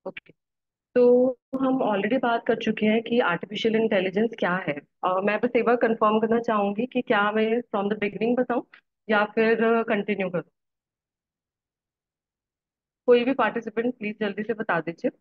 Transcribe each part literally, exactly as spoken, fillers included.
Okay. तो हम already बात कर चुके हैं कि आर्टिफिशियल इंटेलिजेंस क्या है। अ, मैं बस एक बार कंफर्म करना चाहूंगी कि क्या मैं फ्रॉम द बिगिनिंग बताऊं या फिर कंटिन्यू करूं। कोई भी पार्टिसिपेंट प्लीज जल्दी से बता दीजिए।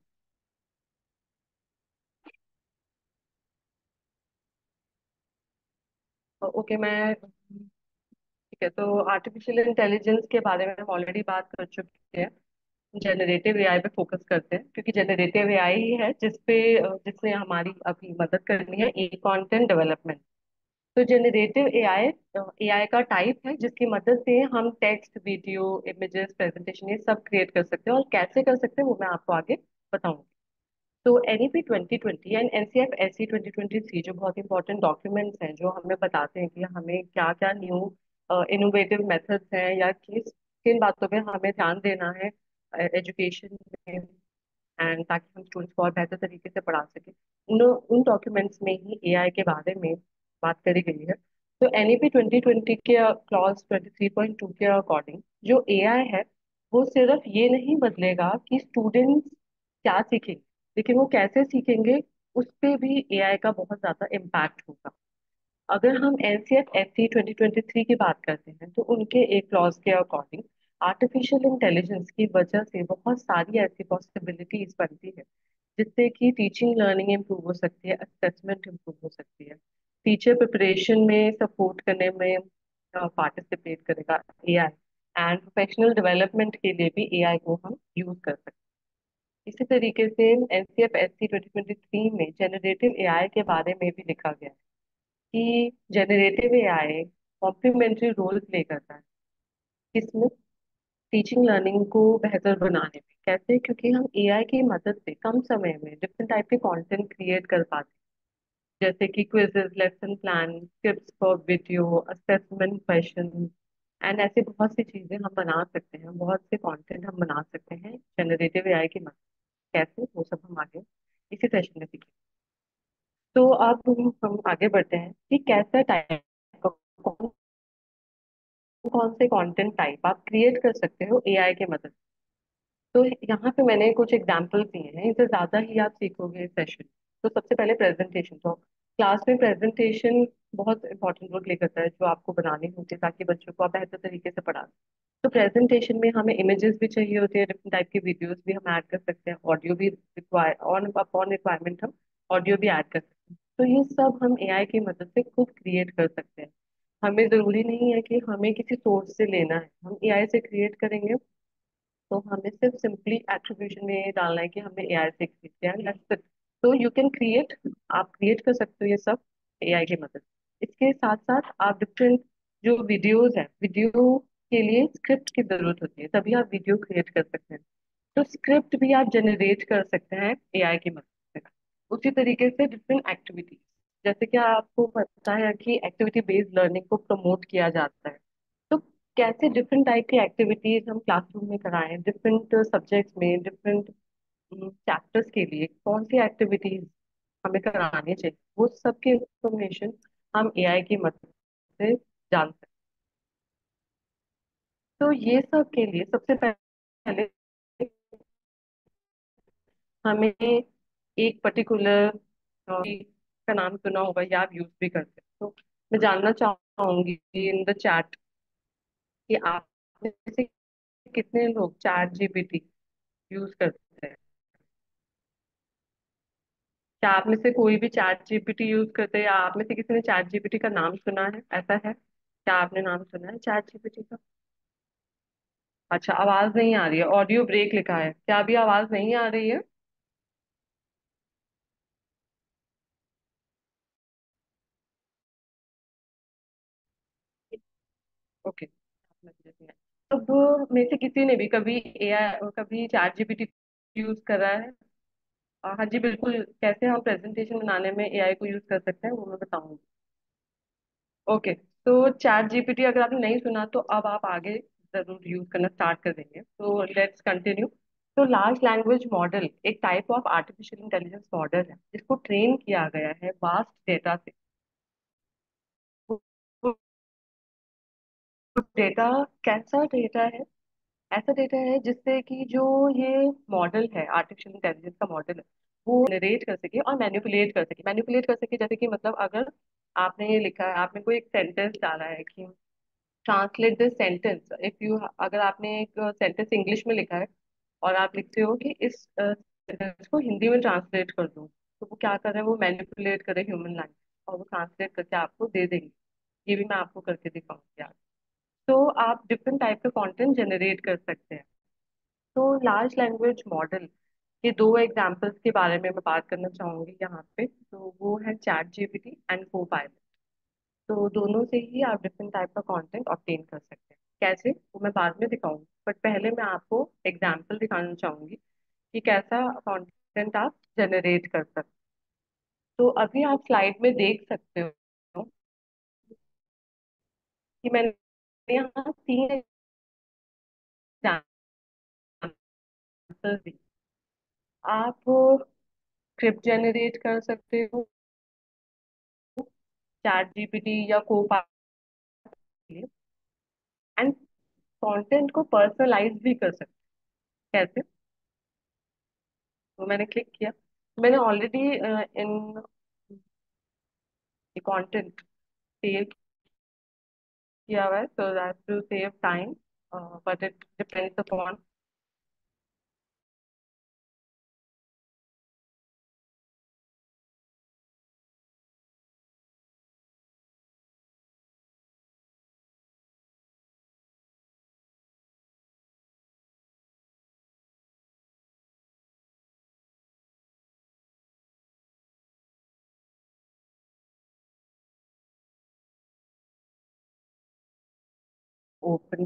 ओके, मैं ठीक है। तो आर्टिफिशियल इंटेलिजेंस के बारे में हम ऑलरेडी बात कर चुके हैं। जनरेटिव एआई पे फोकस करते हैं क्योंकि जनरेटिव एआई ही है जिसपे अ, जिसने हमारी अभी मदद करनी है ई कंटेंट डेवलपमेंट। तो जनरेटिव एआई एआई का टाइप है जिसकी मदद से हम टेक्स्ट, वीडियो, इमेजेस, प्रेजेंटेशन ये सब क्रिएट कर सकते हैं। और कैसे कर सकते हैं वो मैं आपको आगे बताऊंगी। तो NEP twenty twenty and NCF SC twenty twenty three जो बहुत इंपॉर्टेंट डॉक्यूमेंट्स हैं जो हमें बताते हैं कि हमें क्या क्या न्यू इनोवेटिव मेथड्स हैं या किस किन बातों पे हमें ध्यान देना है एजुकेशन में, एंड ताकि हम स्टूडेंट्स को और बेहतर तरीके से पढ़ा सकें। उन उन डॉक्यूमेंट्स में ही एआई के बारे में बात करी गई है। तो एनईपी ट्वेंटी ट्वेंटी के clause twenty three point two के अकॉर्डिंग जो एआई है वो सिर्फ ये नहीं बदलेगा कि स्टूडेंट्स क्या सीखेंगे, लेकिन वो कैसे सीखेंगे उस पे भी एआई का बहुत ज्यादा इम्पैक्ट होगा। अगर हम NCF SC twenty twenty three की बात करते हैं तो उनके एक क्लॉज के अकॉर्डिंग आर्टिफिशियल इंटेलिजेंस की वजह से बहुत सारी ऐसी पॉसिबिलिटीज बनती है जिससे कि टीचिंग लर्निंग इम्प्रूव हो सकती है, असेसमेंट इम्प्रूव हो सकती है, टीचर प्रिपरेशन में सपोर्ट करने में पार्टिसिपेट करेगा एआई, एंड प्रोफेशनल डेवलपमेंट के लिए भी एआई को हम यूज कर सकते हैं। इसी तरीके से NCF SC twenty twenty three में जनरेटिव एआई के बारे में भी लिखा गया है कि generative AI complementary role play करता है इसमें टीचिंग लर्निंग को बेहतर बनाने में। कैसे? क्योंकि हम एआई की मदद से कम समय में डिफरेंट टाइप के कंटेंट क्रिएट कर पाते हैं, जैसे कि quizzes, lesson plan, scripts for video, assessment question, and ऐसे बहुत सी चीजें हम बना सकते हैं, बहुत से कंटेंट हम बना सकते हैं जनरेटिव एआई की मदद से। कैसे? वो सब हम आगे इसी सेशन में सीखेंगे। तो अब हम हम आगे बढ़ते हैं कि कैसा टाइप, कौन कौन से कंटेंट टाइप आप क्रिएट कर सकते हो एआई के मदद से। तो यहाँ पे मैंने कुछ एग्जांपल दिए हैं, इससे ज्यादा ही आप सीखोगे सेशन। तो सबसे पहले प्रेजेंटेशन। तो क्लास में प्रेजेंटेशन बहुत इंपॉर्टेंट रोल प्ले करता है जो आपको बनानी होती है ताकि बच्चों को आप बेहतर तरीके से पढ़ा सकें। तो प्रेजेंटेशन में हमें इमेजेस भी चाहिए होते हैं, डिफरेंट टाइप के वीडियोस भी हम ऐड कर सकते हैं, ऑडियो भी रिक्वायर, ऑन अपॉन रिक्वायरमेंट हम ऑडियो भी ऐड कर सकते हैं। तो ये सब हम एआई की मदद से खुद क्रिएट कर सकते हैं। हमें जरूरी नहीं है कि हमें किसी सोर्स से लेना है, हम एआई से क्रिएट करेंगे तो हमें सिर्फ सिंपली एट्रीब्यूशन में ये डालना है कि हमें एआई से क्रिएट किया है, that's it। तो यू कैन क्रिएट, आप क्रिएट कर सकते हो ये सब एआई की मदद से। इसके साथ साथ आप डिफरेंट जो वीडियोस हैं, वीडियो के लिए स्क्रिप्ट की जरूरत होती है तभी आप वीडियो क्रिएट कर सकते हैं। तो स्क्रिप्ट भी आप जनरेट कर सकते हैं एआई की मदद से। उसी तरीके से डिफरेंट एक्टिविटीज, जैसे कि आपको पता है कि एक्टिविटी बेस्ड लर्निंग को प्रमोट किया जाता है। तो कैसे डिफरेंट टाइप की एक्टिविटीज हम क्लासरूम में कराएं, डिफरेंट सब्जेक्ट्स में, डिफरेंट चैप्टर्स के लिए कौन सी एक्टिविटीज हमें करानी चाहिए, वो सब की इंफॉर्मेशन हम एआई की मदद से जान सकते हैं। तो ये सब के लिए सबसे पहले हमें एक पर्टिकुलर का नाम सुना होगा या आप यूज भी करते हैं। तो मैं जानना चाहूंगी इन द चैट कि आप में से कितने लोग चैट जीपीटी यूज करते हैं। क्या आप में से कोई भी चैट जीपीटी यूज करते हैं या आप में से किसी ने चैट जीपीटी का नाम सुना है? ऐसा है? क्या आपने नाम सुना है चैट जीपीटी का? अच्छा, आवाज नहीं आ रही है, ऑडियो ब्रेक लिखा है, क्या अभी आवाज नहीं आ रही है? ओके। अब में से किसी ने भी कभी एआई, कभी चैट जीपीटी यूज करा है? अ, हाँ जी बिल्कुल। कैसे हम प्रेजेंटेशन बनाने में एआई को यूज कर सकते हैं वो मैं बताऊंगी। ओके। तो चैट जीपीटी अगर आपने नहीं सुना तो अब आप आगे जरूर यूज करना स्टार्ट कर देंगे। तो लेट्स कंटिन्यू। तो लार्ज लैंग्वेज मॉडल एक type of artificial intelligence model है जिसको ट्रेन किया गया है वास्ट डेटा से। डेटा कैसा डेटा है? ऐसा डेटा है जिससे कि जो ये मॉडल है, आर्टिफिशियल इंटेलिजेंस का मॉडल है, वो जनरेट कर सके और मैनिपुलेट कर सके। मैनिपुलेट कर सके जैसे कि मतलब अगर आपने ये लिखा है, आपने कोई एक सेंटेंस डाला है कि translate this sentence, if you, अगर आपने एक सेंटेंस इंग्लिश में लिखा है और आप लिखते हो कि इस सेंटेंस को हिंदी में ट्रांसलेट कर दो, तो वो क्या कर रहे हैं, वो मैनिपुलेट कर रहे हैं ह्यूमन लैंग्वेज, और वो ट्रांसलेट करके आपको दे देंगे। ये भी मैं आपको करके दिखाऊंगी आज। तो आप डिफरेंट टाइप का कंटेंट जनरेट कर सकते हैं। तो लार्ज लैंग्वेज मॉडल के दो एग्जांपल्स के बारे में मैं बात करना चाहूंगी यहाँ पे। तो वो है चैट जीपीटी एंड कोपायलट। तो दोनों से ही आप डिफरेंट टाइप का कंटेंट ऑब्टेन कर सकते हैं। कैसे, वो मैं बाद में दिखाऊंगी, बट पहले मैं आपको एग्जांपल दिखाना चाहूंगी कि कैसा कंटेंट आप जनरेट कर सकते हैं। तो अभी आप स्लाइड में देख सकते हो कि मैंने यहाँ तीन एग्जांपल दी। आप स्क्रिप्ट जनरेट कर सकते हो चैट जीपीटी या कोपायलट, एंड कंटेंट को पर्सनलाइज भी कर सकते हैं। कैसे, तो मैंने क्लिक किया, मैंने ऑलरेडी इन कंटेंट सेव किया हुआ है, so that to save time, but it depends upon. Open,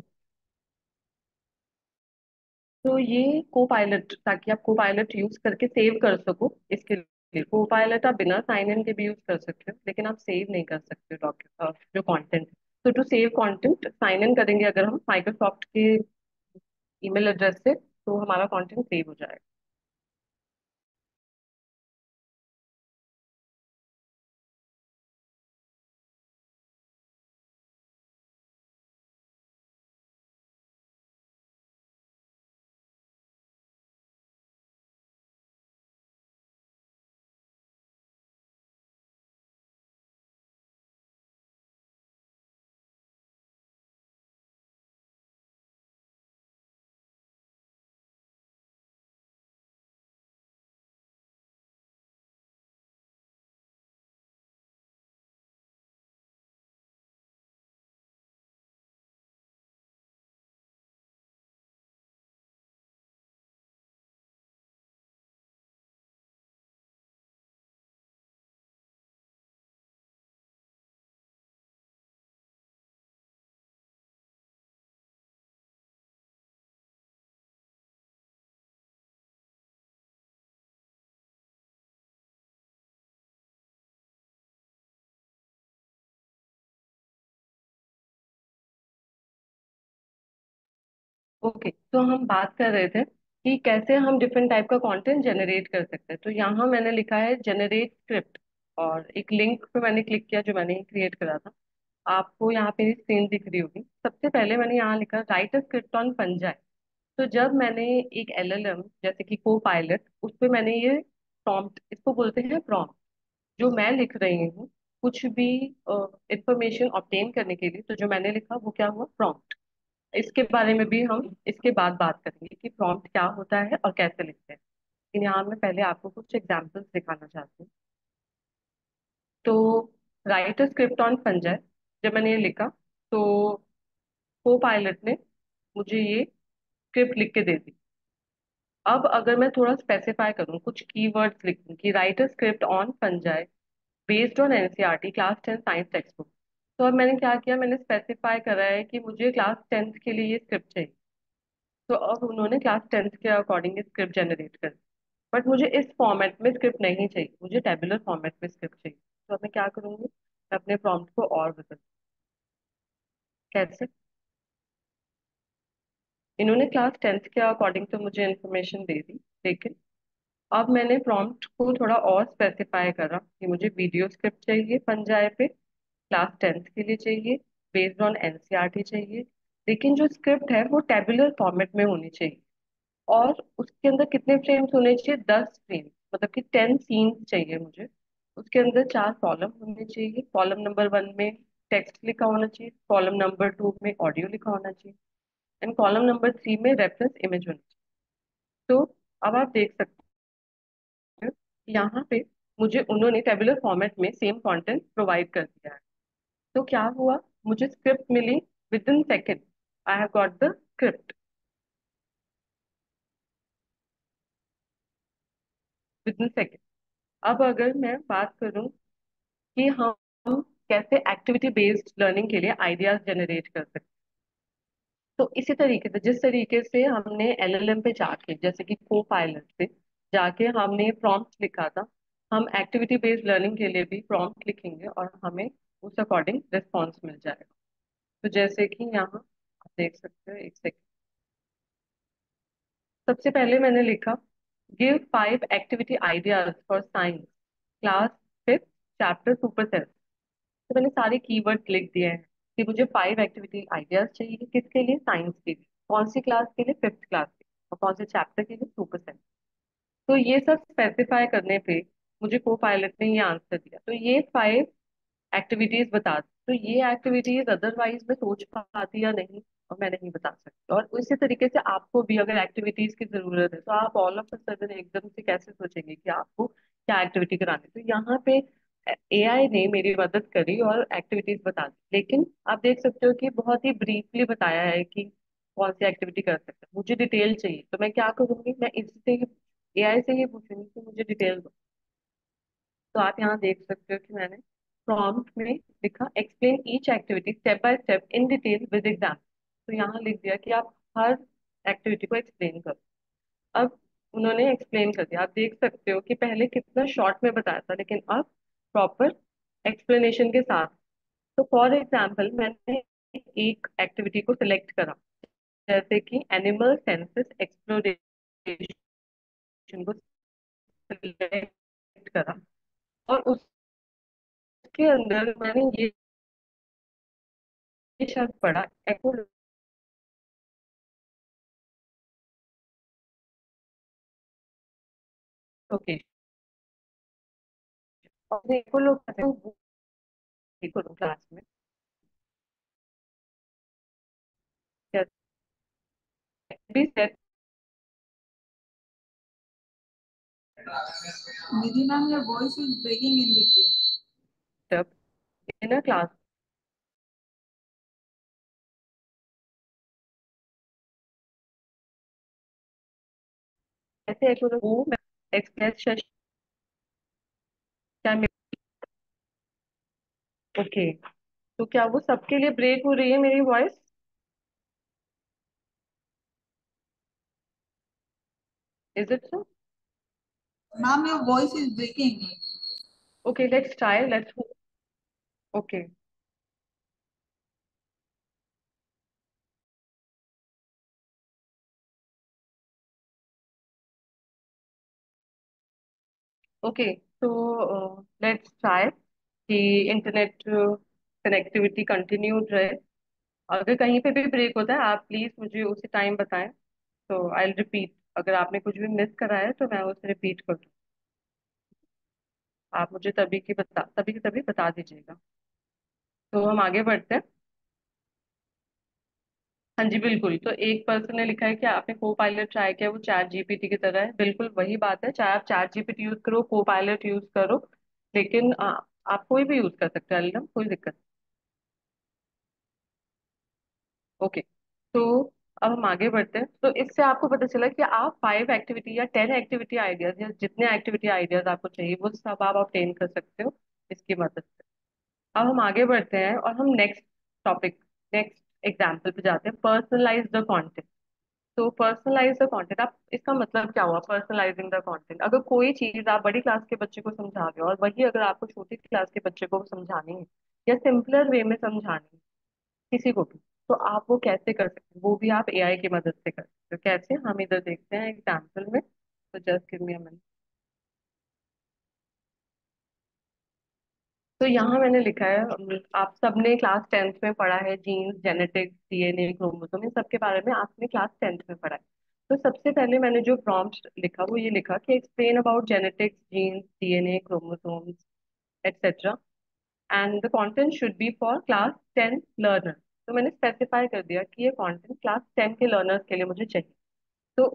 तो ये को पायलट, ताकि आप को पायलट यूज करके सेव कर सको, इसके लिए को पायलट आप बिना साइन इन के भी यूज कर सकते हो, लेकिन आप सेव नहीं कर सकते डॉक्यूमेंट जो कंटेंट। तो to save content sign in करेंगे अगर हम माइक्रोसॉफ्ट के ईमेल एड्रेस से, तो हमारा कंटेंट सेव हो जाएगा। ओके, तो हम बात कर रहे थे कि कैसे हम डिफरेंट टाइप का कंटेंट जनरेट कर सकते हैं। तो यहाँ मैंने लिखा है जनरेट स्क्रिप्ट, और एक लिंक पे मैंने क्लिक किया जो मैंने क्रिएट करा था। आपको यहाँ पे स्क्रीन दिख रही होगी। सबसे पहले मैंने यहाँ लिखा write a script on fungi. तो जब मैंने एक एलएलएम जैसे कि को पायलट, उस पे मैंने ये प्रॉम्प्ट, इसको बोलते हैं प्रॉम्प्ट, जो मैं लिख रही हूँ कुछ भी इंफॉर्मेशन ऑब्टेन करने के लिए, तो जो मैंने लिखा वो क्या हुआ, प्रॉम्प्ट। इसके बारे में भी हम इसके बाद बात करेंगे कि प्रॉम्प्ट क्या होता है और कैसे लिखते हैं। लेकिन यहाँ मैं पहले आपको कुछ एग्जांपल्स दिखाना चाहती हूँ। तो write a script on fungi, जब मैंने ये लिखा, तो को पायलट ने मुझे ये स्क्रिप्ट लिख के दे दी। अब अगर मैं थोड़ा स्पेसिफाई करूँ, कुछ कीवर्ड्स लिखूं कि write a script on fungi based on NCERT class ten science textbook, तो अब मैंने क्या किया, मैंने स्पेसिफाई करा है कि मुझे क्लास टेंथ के लिए ये स्क्रिप्ट चाहिए। तो अब उन्होंने क्लास टेंथ के अकॉर्डिंग स्क्रिप्ट जनरेट कर, बट मुझे इस फॉर्मेट में स्क्रिप्ट नहीं चाहिए, मुझे टेबुलर फॉर्मेट में स्क्रिप्ट चाहिए। तो अब मैं क्या करूंगी, मैं अपने प्रॉम्प्ट को और बदल, कैसे, इन्होंने क्लास टेंथ के अकॉर्डिंग तो मुझे इन्फॉर्मेशन दे दी, लेकिन अब मैंने प्रॉम्प्ट को थोड़ा और स्पेसिफाई करा कि मुझे वीडियो स्क्रिप्ट चाहिए पंजाब पे, क्लास टेंथ के लिए चाहिए, बेस्ड ऑन एनसीईआरटी चाहिए, लेकिन जो स्क्रिप्ट है वो टेबुलर फॉर्मेट में होनी चाहिए। और उसके अंदर कितने फ्रेम्स होने चाहिए? दस फ्रेम, मतलब कि टेन सीन्स चाहिए मुझे। उसके अंदर चार कॉलम होने चाहिए। कॉलम नंबर वन में टेक्स्ट लिखा होना चाहिए, कॉलम नंबर टू में ऑडियो लिखा होना चाहिए, एंड कॉलम नंबर थ्री में रेफरेंस इमेज होनी चाहिए। तो अब आप देख सकते हो यहाँ पे मुझे उन्होंने टेबुलर फॉर्मेट में सेम कंटेंट प्रोवाइड कर दिया है। तो क्या हुआ, मुझे स्क्रिप्ट मिली within second. I have got the script within second. अब अगर मैं बात करूं कि हम कैसे एक्टिविटी बेस्ड लर्निंग के लिए आइडियाज जनरेट कर सकते हैं, तो इसी तरीके से जिस तरीके से हमने एलएलएम पे जाके, जैसे कि को पायलट पे जाके हमने प्रॉम्प्ट लिखा था, हम एक्टिविटी बेस्ड लर्निंग के लिए भी प्रॉम्प्ट लिखेंगे और हमें उस अकॉर्डिंग रिस्पॉन्स मिल जाएगा। तो जैसे कि यहाँ आप देख सकते हो, एक सेकंड। सबसे पहले मैंने लिखा, give five activity ideas for science class fifth chapter super cell. तो मैंने सारे कीवर्ड लिख दिए हैं कि मुझे फाइव एक्टिविटी आइडियाज चाहिए, किसके लिए? साइंस के लिए। कौन सी क्लास के लिए? फिफ्थ क्लास के लिए। और कौन से चैप्टर के लिए? Super cell. तो ये सब स्पेसिफाई करने पे मुझे को पायलट ने ये आंसर दिया। तो ये फाइव एक्टिविटीज बता दी। तो ये एक्टिविटीज अदरवाइज मैं सोच पाती या नहीं, और मैं नहीं बता सकती। और उसी तरीके से आपको भी अगर एक्टिविटीज की जरूरत है तो आप ऑल ऑफ अ सडन एकदम से कैसे सोचेंगे कि आपको क्या एक्टिविटी करानी है? तो यहाँ पे एआई ने मेरी मदद करी और एक्टिविटीज बता दी। लेकिन आप देख सकते हो कि बहुत ही ब्रीफली बताया है कि कौन सी एक्टिविटी कर सकते हैं। मुझे डिटेल चाहिए, तो मैं क्या करूंगी? मैं इससे ही एआई से ही पूछूंगी कि मुझे डिटेल दो। तो आप यहाँ देख सकते हो कि मैंने प्रॉम्प्ट में लिखा, explain each activity step by step in detail with example. तो यहाँ लिख दिया कि आप हर एक्टिविटी को एक्सप्लेन करो। अब उन्होंने एक्सप्लेन कर दिया। आप देख सकते हो कि पहले कितना शॉर्ट में बताया था, लेकिन अब प्रॉपर एक्सप्लेनेशन के साथ। तो फॉर एग्जाम्पल मैंने एक एक्टिविटी को सिलेक्ट करा, जैसे कि एनिमल सेंसस एक्सप्लोरेशन को सिलेक्ट करा, और उसके अंदर मैंने ये ये शब्द पढ़ा, एकोलोकेशन। और एकोलोकेशन वो करो क्लास में भी set Nidhi ma'am, your voice is breaking in between. Up in a class. ऐसे एकोलो वो एक्सप्रेस सेशन। ओके, तो क्या वो सबके लिए ब्रेक हो रही है मेरी voice? Is it so? Ma'am, your voice is breaking. Okay, let's try, let's. Okay, okay, तो लेट्स ट्राई कि इंटरनेट कनेक्टिविटी कंटिन्यूड रहे। अगर कहीं पे भी ब्रेक होता है आप प्लीज मुझे उसी टाइम बताएं, तो आई विल रिपीट। अगर आपने कुछ भी मिस करा है तो मैं उसे रिपीट कर दूँ। आप मुझे तभी की बता तभी की तभी बता दीजिएगा। तो हम आगे बढ़ते हैं। हाँ जी बिल्कुल। तो एक पर्सन ने लिखा है कि आपने को पायलट ट्राई किया, वो चैट जीपीटी की तरह है। बिल्कुल वही बात है, चाहे आप चैट जीपीटी यूज करो, को पायलट यूज करो, लेकिन आ, आप कोई भी यूज कर सकते हैं एलएम, कोई दिक्कत नहीं। ओके, तो अब हम आगे बढ़ते हैं। तो इससे आपको पता चला कि आप फाइव एक्टिविटी या टेन एक्टिविटी आइडियाज या जितने एक्टिविटी आइडियाज आपको चाहिए वो सब आप ऑब्टेन कर सकते हो इसकी मदद से। अब हम आगे बढ़ते हैं और हम नेक्स्ट टॉपिक, नेक्स्ट एग्जाम्पल पे जाते हैं, पर्सनलाइज द कंटेंट। तो पर्सनलाइज द कंटेंट, आप इसका मतलब क्या हुआ पर्सनलाइजिंग द कंटेंट? अगर कोई चीज आप बड़ी क्लास के बच्चे को समझा रहे हो और वही अगर आपको छोटी क्लास के बच्चे को समझानी है या सिंपलर वे में समझानी है किसी को भी, तो आप वो कैसे कर सकते हैं? वो भी आप एआई की मदद से कर सकते हो। कैसे? हम इधर देखते हैं एग्जाम्पल में। तो just give me a minute. तो यहाँ मैंने लिखा है, अम, आप सबने क्लास टेंथ में पढ़ा है जीन्स, जेनेटिक्स, डीएनए, क्रोमोसोम, इन सब के बारे में आपने क्लास टेंथ में पढ़ा है। तो सबसे पहले मैंने जो प्रॉम्प्ट लिखा वो ये लिखा कि explain about genetics, genes, DNA, chromosomes, etcetera, and the content should be for class ten learner. तो मैंने स्पेसिफाई कर दिया कि ये कंटेंट क्लास टेन के लर्नर्स के लिए मुझे चाहिए। तो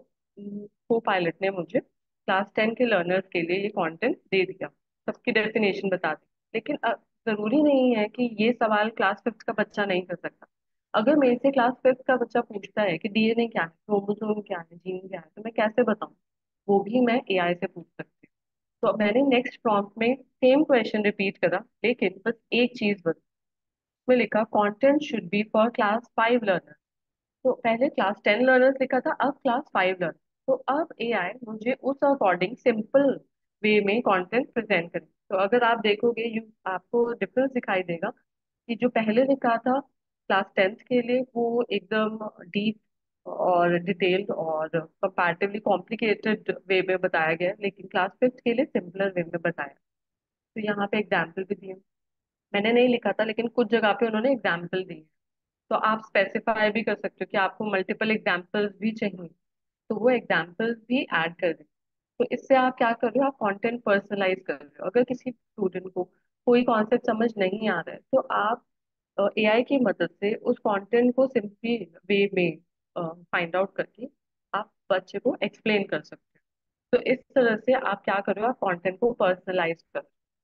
को पायलट ने मुझे क्लास टेन के लर्नर्स के लिए ये कंटेंट दे दिया, सबकी डेफिनेशन बता दी। लेकिन अ, जरूरी नहीं है कि ये सवाल क्लास फिफ्थ का बच्चा नहीं कर सकता। अगर मेरे से क्लास फिफ्थ का बच्चा पूछता है कि डीएनए क्या है, क्रोमोसोम क्या है, जीन क्या है, तो मैं कैसे बताऊं? वो भी मैं एआई से पूछ सकती हूँ। तो मैंने नेक्स्ट प्रॉम्प्ट में सेम क्वेश्चन रिपीट करा, लेकिन बस एक चीज बस में लिखा, content should be for class five learner. तो पहले क्लास टेन लर्नर्स लिखा था, अब क्लास फाइव लर्नर। तो अब एआई मुझे उस अकॉर्डिंग सिंपल वे में कंटेंट प्रेजेंट करे। तो अगर आप देखोगे, यू आपको डिफरेंस दिखाई देगा कि जो पहले लिखा था क्लास टेंथ के लिए वो एकदम डीप और डिटेल्ड और कंपैरेटिवली कॉम्प्लिकेटेड वे में बताया गया है, लेकिन क्लास फिफ्थ के लिए सिंपलर वे में बताया। तो यहाँ पे एग्जाम्पल भी दिए, मैंने नहीं लिखा था लेकिन कुछ जगह पे उन्होंने एग्जाम्पल दिए। तो आप स्पेसिफाई भी कर सकते हो कि आपको मल्टीपल एग्जाम्पल्स भी चाहिए, तो वो एग्जाम्पल्स भी ऐड कर दें। तो इससे आप क्या कर रहे हो, आप कंटेंट पर्सनलाइज कर रहे हो। अगर किसी स्टूडेंट को कोई कॉन्सेप्ट समझ नहीं आ रहा है, तो आप एआई की मदद से उस कंटेंट को सिंपली वे में फाइंड आउट करके आप बच्चे को एक्सप्लेन कर सकते हो। तो इस तरह से आप क्या कर रहे हो, आप कंटेंट को पर्सनलाइज कर।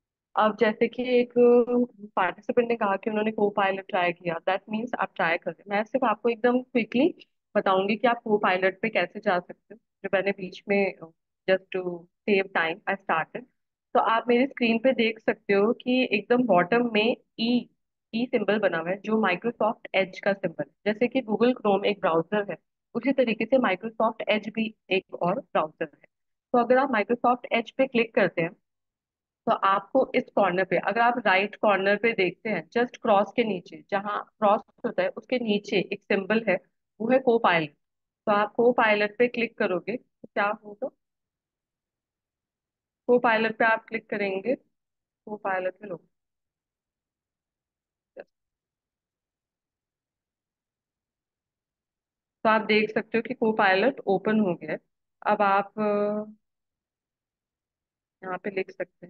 अब जैसे कि एक पार्टिसिपेंट ने कहा कि उन्होंने को पायलट ट्राई किया, दैट मीन्स आप ट्राई करें। मैं सिर्फ आपको एकदम क्विकली बताऊंगी कि आप को पायलट पे कैसे जा सकते हो, जो मैंने बीच में just to save time I started. तो आप मेरी स्क्रीन पे देख सकते हो कि एकदम बॉटम में ई ई सिंबल बना हुआ है, जो माइक्रोसॉफ्ट एज का सिंबल है। जैसे कि गूगल क्रोम एक ब्राउजर है, उसी तरीके से माइक्रोसॉफ्ट एज भी एक और ब्राउजर है। तो अगर आप माइक्रोसॉफ्ट एज पे क्लिक करते हैं, तो आपको इस कॉर्नर पे, अगर आप राइट कॉर्नर पे देखते हैं, जस्ट क्रॉस के नीचे, जहाँ क्रॉस होता है उसके नीचे एक सिंबल है, वो है को पायलट। तो आप को पायलट पे क्लिक करोगे तो क्या होगा, को पायलट पे आप क्लिक करेंगे, को पायलट में लोग, तो आप देख सकते हो कि को पायलट ओपन हो गया है। अब आप अ, यहाँ पे लिख सकते हैं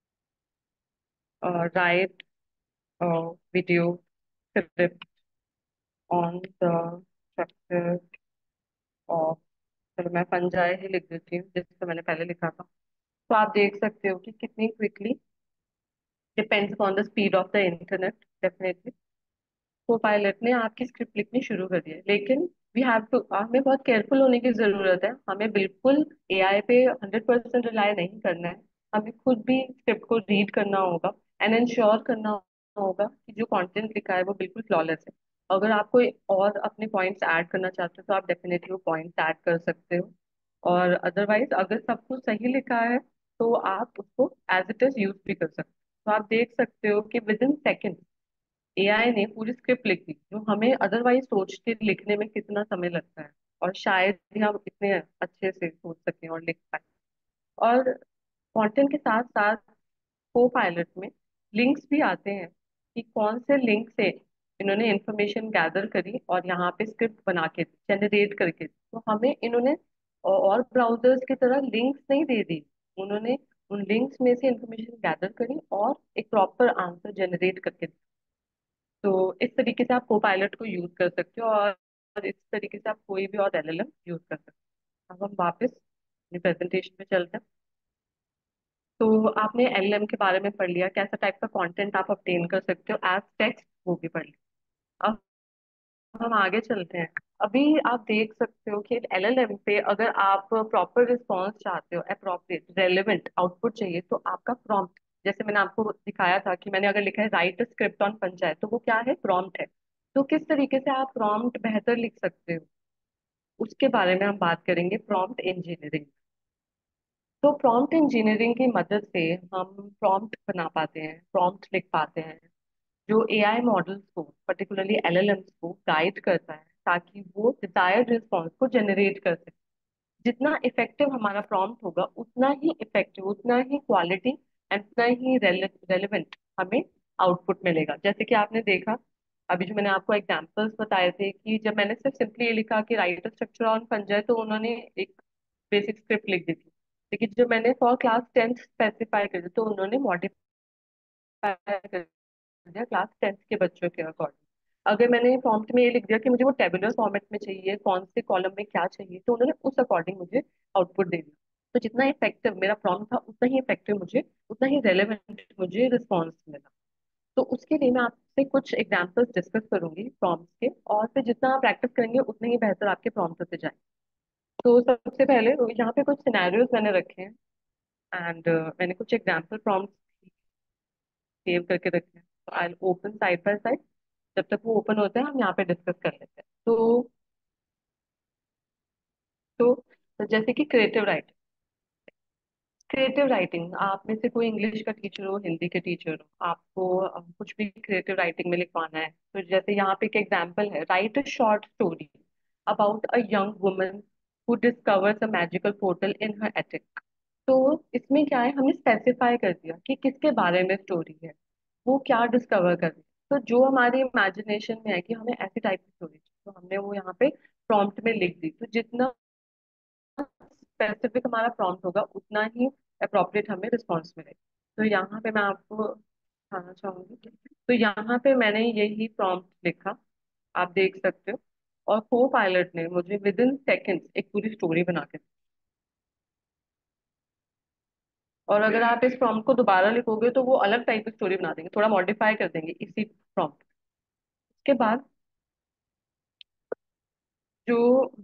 write video script on the structure of, चलो मैं फंजाई ही लिख देती हूँ जैसे मैंने पहले लिखा था। तो आप देख सकते हो कि कितनी quickly, depends upon the speed of the internet definitely, Copilot ने आपकी स्क्रिप्ट लिखनी शुरू कर दी है। लेकिन वी हैव टू, हमें बहुत केयरफुल होने की जरूरत है। हमें बिल्कुल एआई पे हंड्रेड परसेंट रिलाय नहीं करना है। हमें खुद भी स्क्रिप्ट को रीड करना होगा एंड इंश्योर करना होगा कि जो कंटेंट लिखा है वो बिल्कुल फ्लॉलेस है। अगर आप कोई और अपने पॉइंट्स ऐड करना चाहते हो तो आप डेफिनेटली वो पॉइंट्स ऐड कर सकते हो। और अदरवाइज अगर सब कुछ सही लिखा है तो आप उसको एज इट इज यूज भी कर सकते हो। तो आप देख सकते हो कि विद इन सेकेंड एआई ने पूरी स्क्रिप्ट लिख दी, जो हमें अदरवाइज सोच के लिखने में कितना समय लगता है, और शायद ही हम इतने अच्छे से सोच सकें और लिख पाए। और कंटेंट के साथ साथ को पायलट में लिंक्स भी आते हैं कि कौन से लिंक से इन्होंने इंफॉर्मेशन गैदर करी और यहाँ पे स्क्रिप्ट बना के जनरेट करके दी। तो हमें इन्होंने और ब्राउजर्स की तरह लिंक्स नहीं दे दी, उन्होंने उन लिंक्स में से इंफॉर्मेशन गैदर करी और एक प्रॉपर आंसर जनरेट करके दी। तो इस तरीके से आप कोपायलट को यूज कर सकते हो, और और इस तरीके से आप कोई भी और एलएलएम यूज कर सकते हो। अब हम वापस अपनी प्रेजेंटेशन में चलते हैं। तो आपने एलएलएम के बारे में पढ़ लिया, कैसा टाइप का कंटेंट आप ऑब्टेन कर सकते हो एज टेक्स्ट, वो भी पढ़ लिया। अब हम आगे चलते हैं। अभी आप देख सकते हो कि एलएलएम पे अगर आप प्रॉपर रिस्पॉन्स चाहते हो, अप्रोप्रिएट रेलेवेंट आउटपुट चाहिए, तो आपका प्रॉम्प्ट, जैसे मैंने आपको दिखाया था कि मैंने अगर लिखा है राइट स्क्रिप्ट ऑन पंचायत, तो वो क्या है, प्रॉम्प्ट है। तो किस तरीके से आप प्रॉम्प्ट बेहतर लिख सकते हो, उसके बारे में हम बात करेंगे, प्रॉम्प्ट इंजीनियरिंग। तो प्रॉम्प्ट इंजीनियरिंग की मदद से हम प्रॉम्प्ट बना पाते हैं, प्रॉम्प्ट लिख पाते हैं, जो एआई मॉडल्स को, पर्टिकुलरली एलएलएम्स को गाइड करता है ताकि वो डिजायर्ड रिस्पॉन्स को जनरेट कर सके। जितना इफेक्टिव हमारा प्रॉम्प्ट होगा, उतना ही इफेक्टिव, उतना ही क्वालिटी एंड उतना ही रेलेवेंट हमें आउटपुट मिलेगा। जैसे कि आपने देखा, अभी जो मैंने आपको एग्जांपल्स बताए थे, कि जब मैंने सिर्फ सिंपली ये लिखा कि राइट स्ट्रक्चर ऑन फंजाई, तो उन्होंने एक बेसिक स्क्रिप्ट लिख दी थी। लेकिन जब मैंने फॉर क्लास टेंथ स्पेसिफाई कर दिया, तो उन्होंने मॉडिफाई कर दिया क्लास टेंथ के बच्चों के अकॉर्डिंग। अगर मैंने प्रॉम्प्ट में ये लिख दिया कि मुझे वो टेबुलर फॉर्मेट में चाहिए, कौन से कॉलम में क्या चाहिए, तो उन्होंने उस अकॉर्डिंग मुझे आउटपुट दे दिया। तो जितना इफेक्टिव मेरा प्रॉम्प्ट था, उतना ही इफेक्टिव मुझे, उतना ही रेलेवेंट मुझे रिस्पॉन्स मिला। तो उसके लिए मैं आपसे कुछ एग्जांपल्स डिस्कस करूंगी प्रॉम्प्ट्स के, और फिर जितना आप प्रैक्टिस करेंगे उतने ही बेहतर आपके प्रॉम्प्ट होते जाएंगे। तो सबसे पहले यहाँ पे कुछ सिनेरियोज मैंने रखे हैं, एंड मैंने कुछ एग्जांपल प्रॉम्प्ट्स सेव करके रखे हैं। तो I open side by side, जब तक वो ओपन होता है हम यहाँ पे डिस्कस कर लेते हैं। तो तो, तो जैसे कि क्रिएटिव राइटिंग। क्रिएटिव राइटिंग, आप में से कोई इंग्लिश का टीचर हो, हिंदी के टीचर हो, आपको अ, कुछ भी क्रिएटिव राइटिंग में लिखवाना है, तो जैसे यहाँ पे एक एग्जांपल है, write a short story about a young woman who discovers a magical portal in her attic. तो इसमें क्या है, हमने स्पेसिफाई कर दिया कि किसके बारे में स्टोरी है, वो क्या डिस्कवर कर रही है। तो जो हमारी इमेजिनेशन में है कि हमें ऐसी टाइप की स्टोरी, तो हमने वो यहाँ पे प्रॉम्प्ट में लिख दी। तो जितना स्पेसिफिक हमारा प्रॉम्प्ट होगा, उतना ही अप्रोप्रिएट हमें रिस्पॉन्स मिलेगा। तो यहाँ पे मैं आपको बताना चाहूंगी, तो यहाँ पे मैंने यही प्रॉम्प्ट लिखा, आप देख सकते हो, और को पायलट ने मुझे विद इन सेकेंड्स एक पूरी स्टोरी बना के दी। और अगर आप इस प्रॉम्प्ट को दोबारा लिखोगे, तो वो अलग टाइप की स्टोरी बना देंगे, थोड़ा मॉडिफाई कर देंगे इसी प्रॉम्प्ट। के बाद जो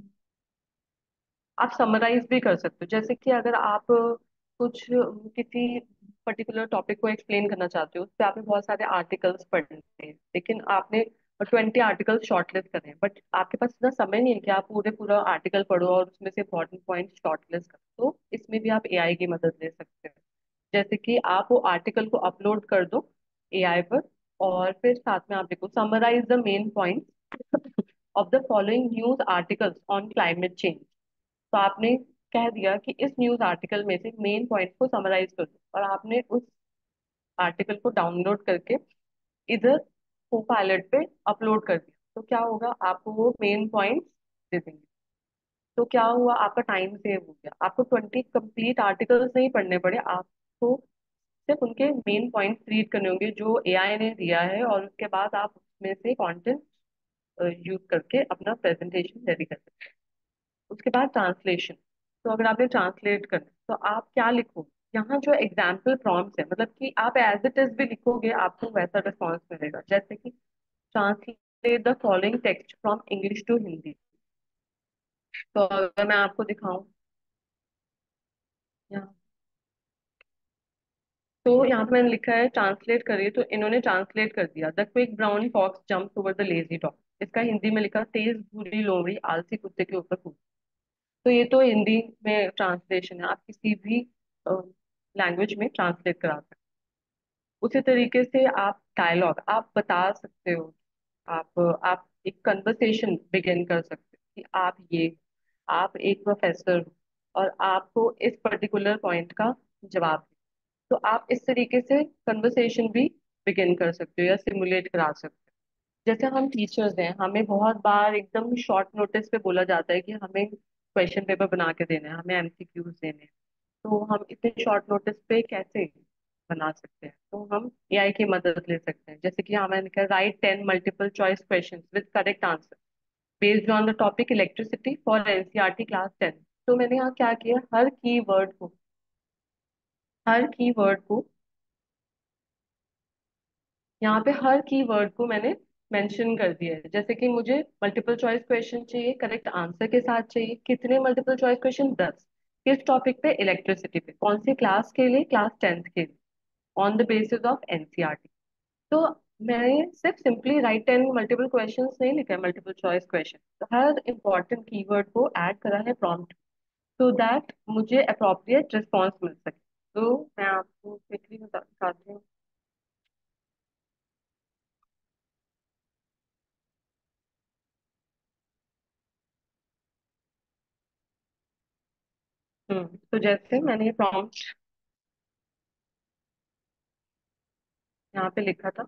आप समराइज भी कर सकते हो, जैसे कि अगर आप कुछ किसी पर्टिकुलर टॉपिक को एक्सप्लेन करना चाहते हो, उस पर आपने बहुत सारे आर्टिकल्स पढ़ने हैं, लेकिन आपने ट्वेंटी आर्टिकल्स शॉर्टलिस्ट करने हैं, बट आपके पास इतना समय नहीं है कि आप पूरे पूरा आर्टिकल पढ़ो और उसमें से इंपॉर्टेंट पॉइंट शॉर्टलिस्ट करो। तो इसमें भी आप एआई की मदद ले सकते हो। जैसे कि आप वो आर्टिकल को अपलोड कर दो एआई पर, और फिर साथ में आप देखो, summarize the main point of the following news articles on climate change. तो आपने कह दिया कि इस न्यूज आर्टिकल में से मेन पॉइंट को समराइज कर दो, और आपने उस आर्टिकल को डाउनलोड करके इधर को पायलट पे अपलोड कर दिया। तो क्या होगा, आपको वो मेन पॉइंट्स दे देंगे। तो क्या हुआ, आपका टाइम सेव हो गया, आपको ट्वेंटी कंप्लीट आर्टिकल्स नहीं पढ़ने पड़े, आपको सिर्फ उनके मेन पॉइंट्स रीड करने होंगे जो एआई ने दिया है, और उसके बाद आप उसमें से कंटेंट यूज करके अपना प्रेजेंटेशन रेडी कर सकते हैं। उसके बाद ट्रांसलेशन। तो अगर आपने ट्रांसलेट करना है, तो आप क्या लिखो, यहाँ जो एग्जाम्पल प्रॉम्प्ट्स है, मतलब कि आप एज इट इज भी लिखोगे, आपको वैसा रिस्पॉन्स मिलेगा। जैसे कि translate the following text from English to Hindi. तो अगर मैं आपको दिखाऊं यहाँ, तो यहाँ पे मैंने लिखा है ट्रांसलेट करिए, तो इन्होंने ट्रांसलेट कर दिया, the quick brown fox jumps over the lazy dog. इसका हिंदी में लिखा, तेज भूरी लोमड़ी आलसी कुत्ते के ऊपर कूद। तो ये तो हिंदी में ट्रांसलेशन है, आप किसी भी लैंग्वेज में ट्रांसलेट करा सकते हैं। उसी तरीके से आप डायलॉग आप बता सकते हो, आप आप एक कन्वर्सेशन बिगिन कर सकते हो कि आप ये, आप एक प्रोफेसर हो और आपको इस पर्टिकुलर पॉइंट का जवाब है। तो आप इस तरीके से कन्वर्सेशन भी बिगिन कर सकते हो या सिमुलेट करा सकते हो। जैसे हम टीचर्स हैं, हमें बहुत बार एकदम शॉर्ट नोटिस पे बोला जाता है कि हमें क्वेश्चन पेपर बना के देना है, हमें एमसीक्यूज देने हैं। तो हम इतने शॉर्ट नोटिस पे कैसे बना सकते हैं, तो हम एआई की मदद ले सकते हैं। जैसे कि हमें लिखा, write ten multiple choice question with correct answer based on the topic electricity for NCERT class ten. तो मैंने यहाँ क्या किया, हर की वर्ड को हर की वर्ड को यहाँ पे हर की वर्ड को मैंने मेंशन कर दिया है। जैसे कि मुझे मल्टीपल चॉइस क्वेश्चन चाहिए, करेक्ट आंसर के साथ चाहिए। कितने मल्टीपल चॉइस क्वेश्चन, दस। किस टॉपिक पे, इलेक्ट्रिसिटी पे। कौन सी क्लास के लिए, क्लास टेंथ के लिए, on the basis of NCERT. तो मैंने सिर्फ simply write ten multiple questions नहीं लिखा है, मल्टीपल चॉइस क्वेश्चन, तो हर इंपॉर्टेंट कीवर्ड को ऐड करा है प्रॉम्प्ट, सो दैट मुझे अप्रोप्रिएट रिस्पॉन्स मिल सके। तो मैं आपको क्विकली बताती हूँ। हम्म तो जैसे मैंने ये प्रॉम्प्ट यहाँ पे लिखा था।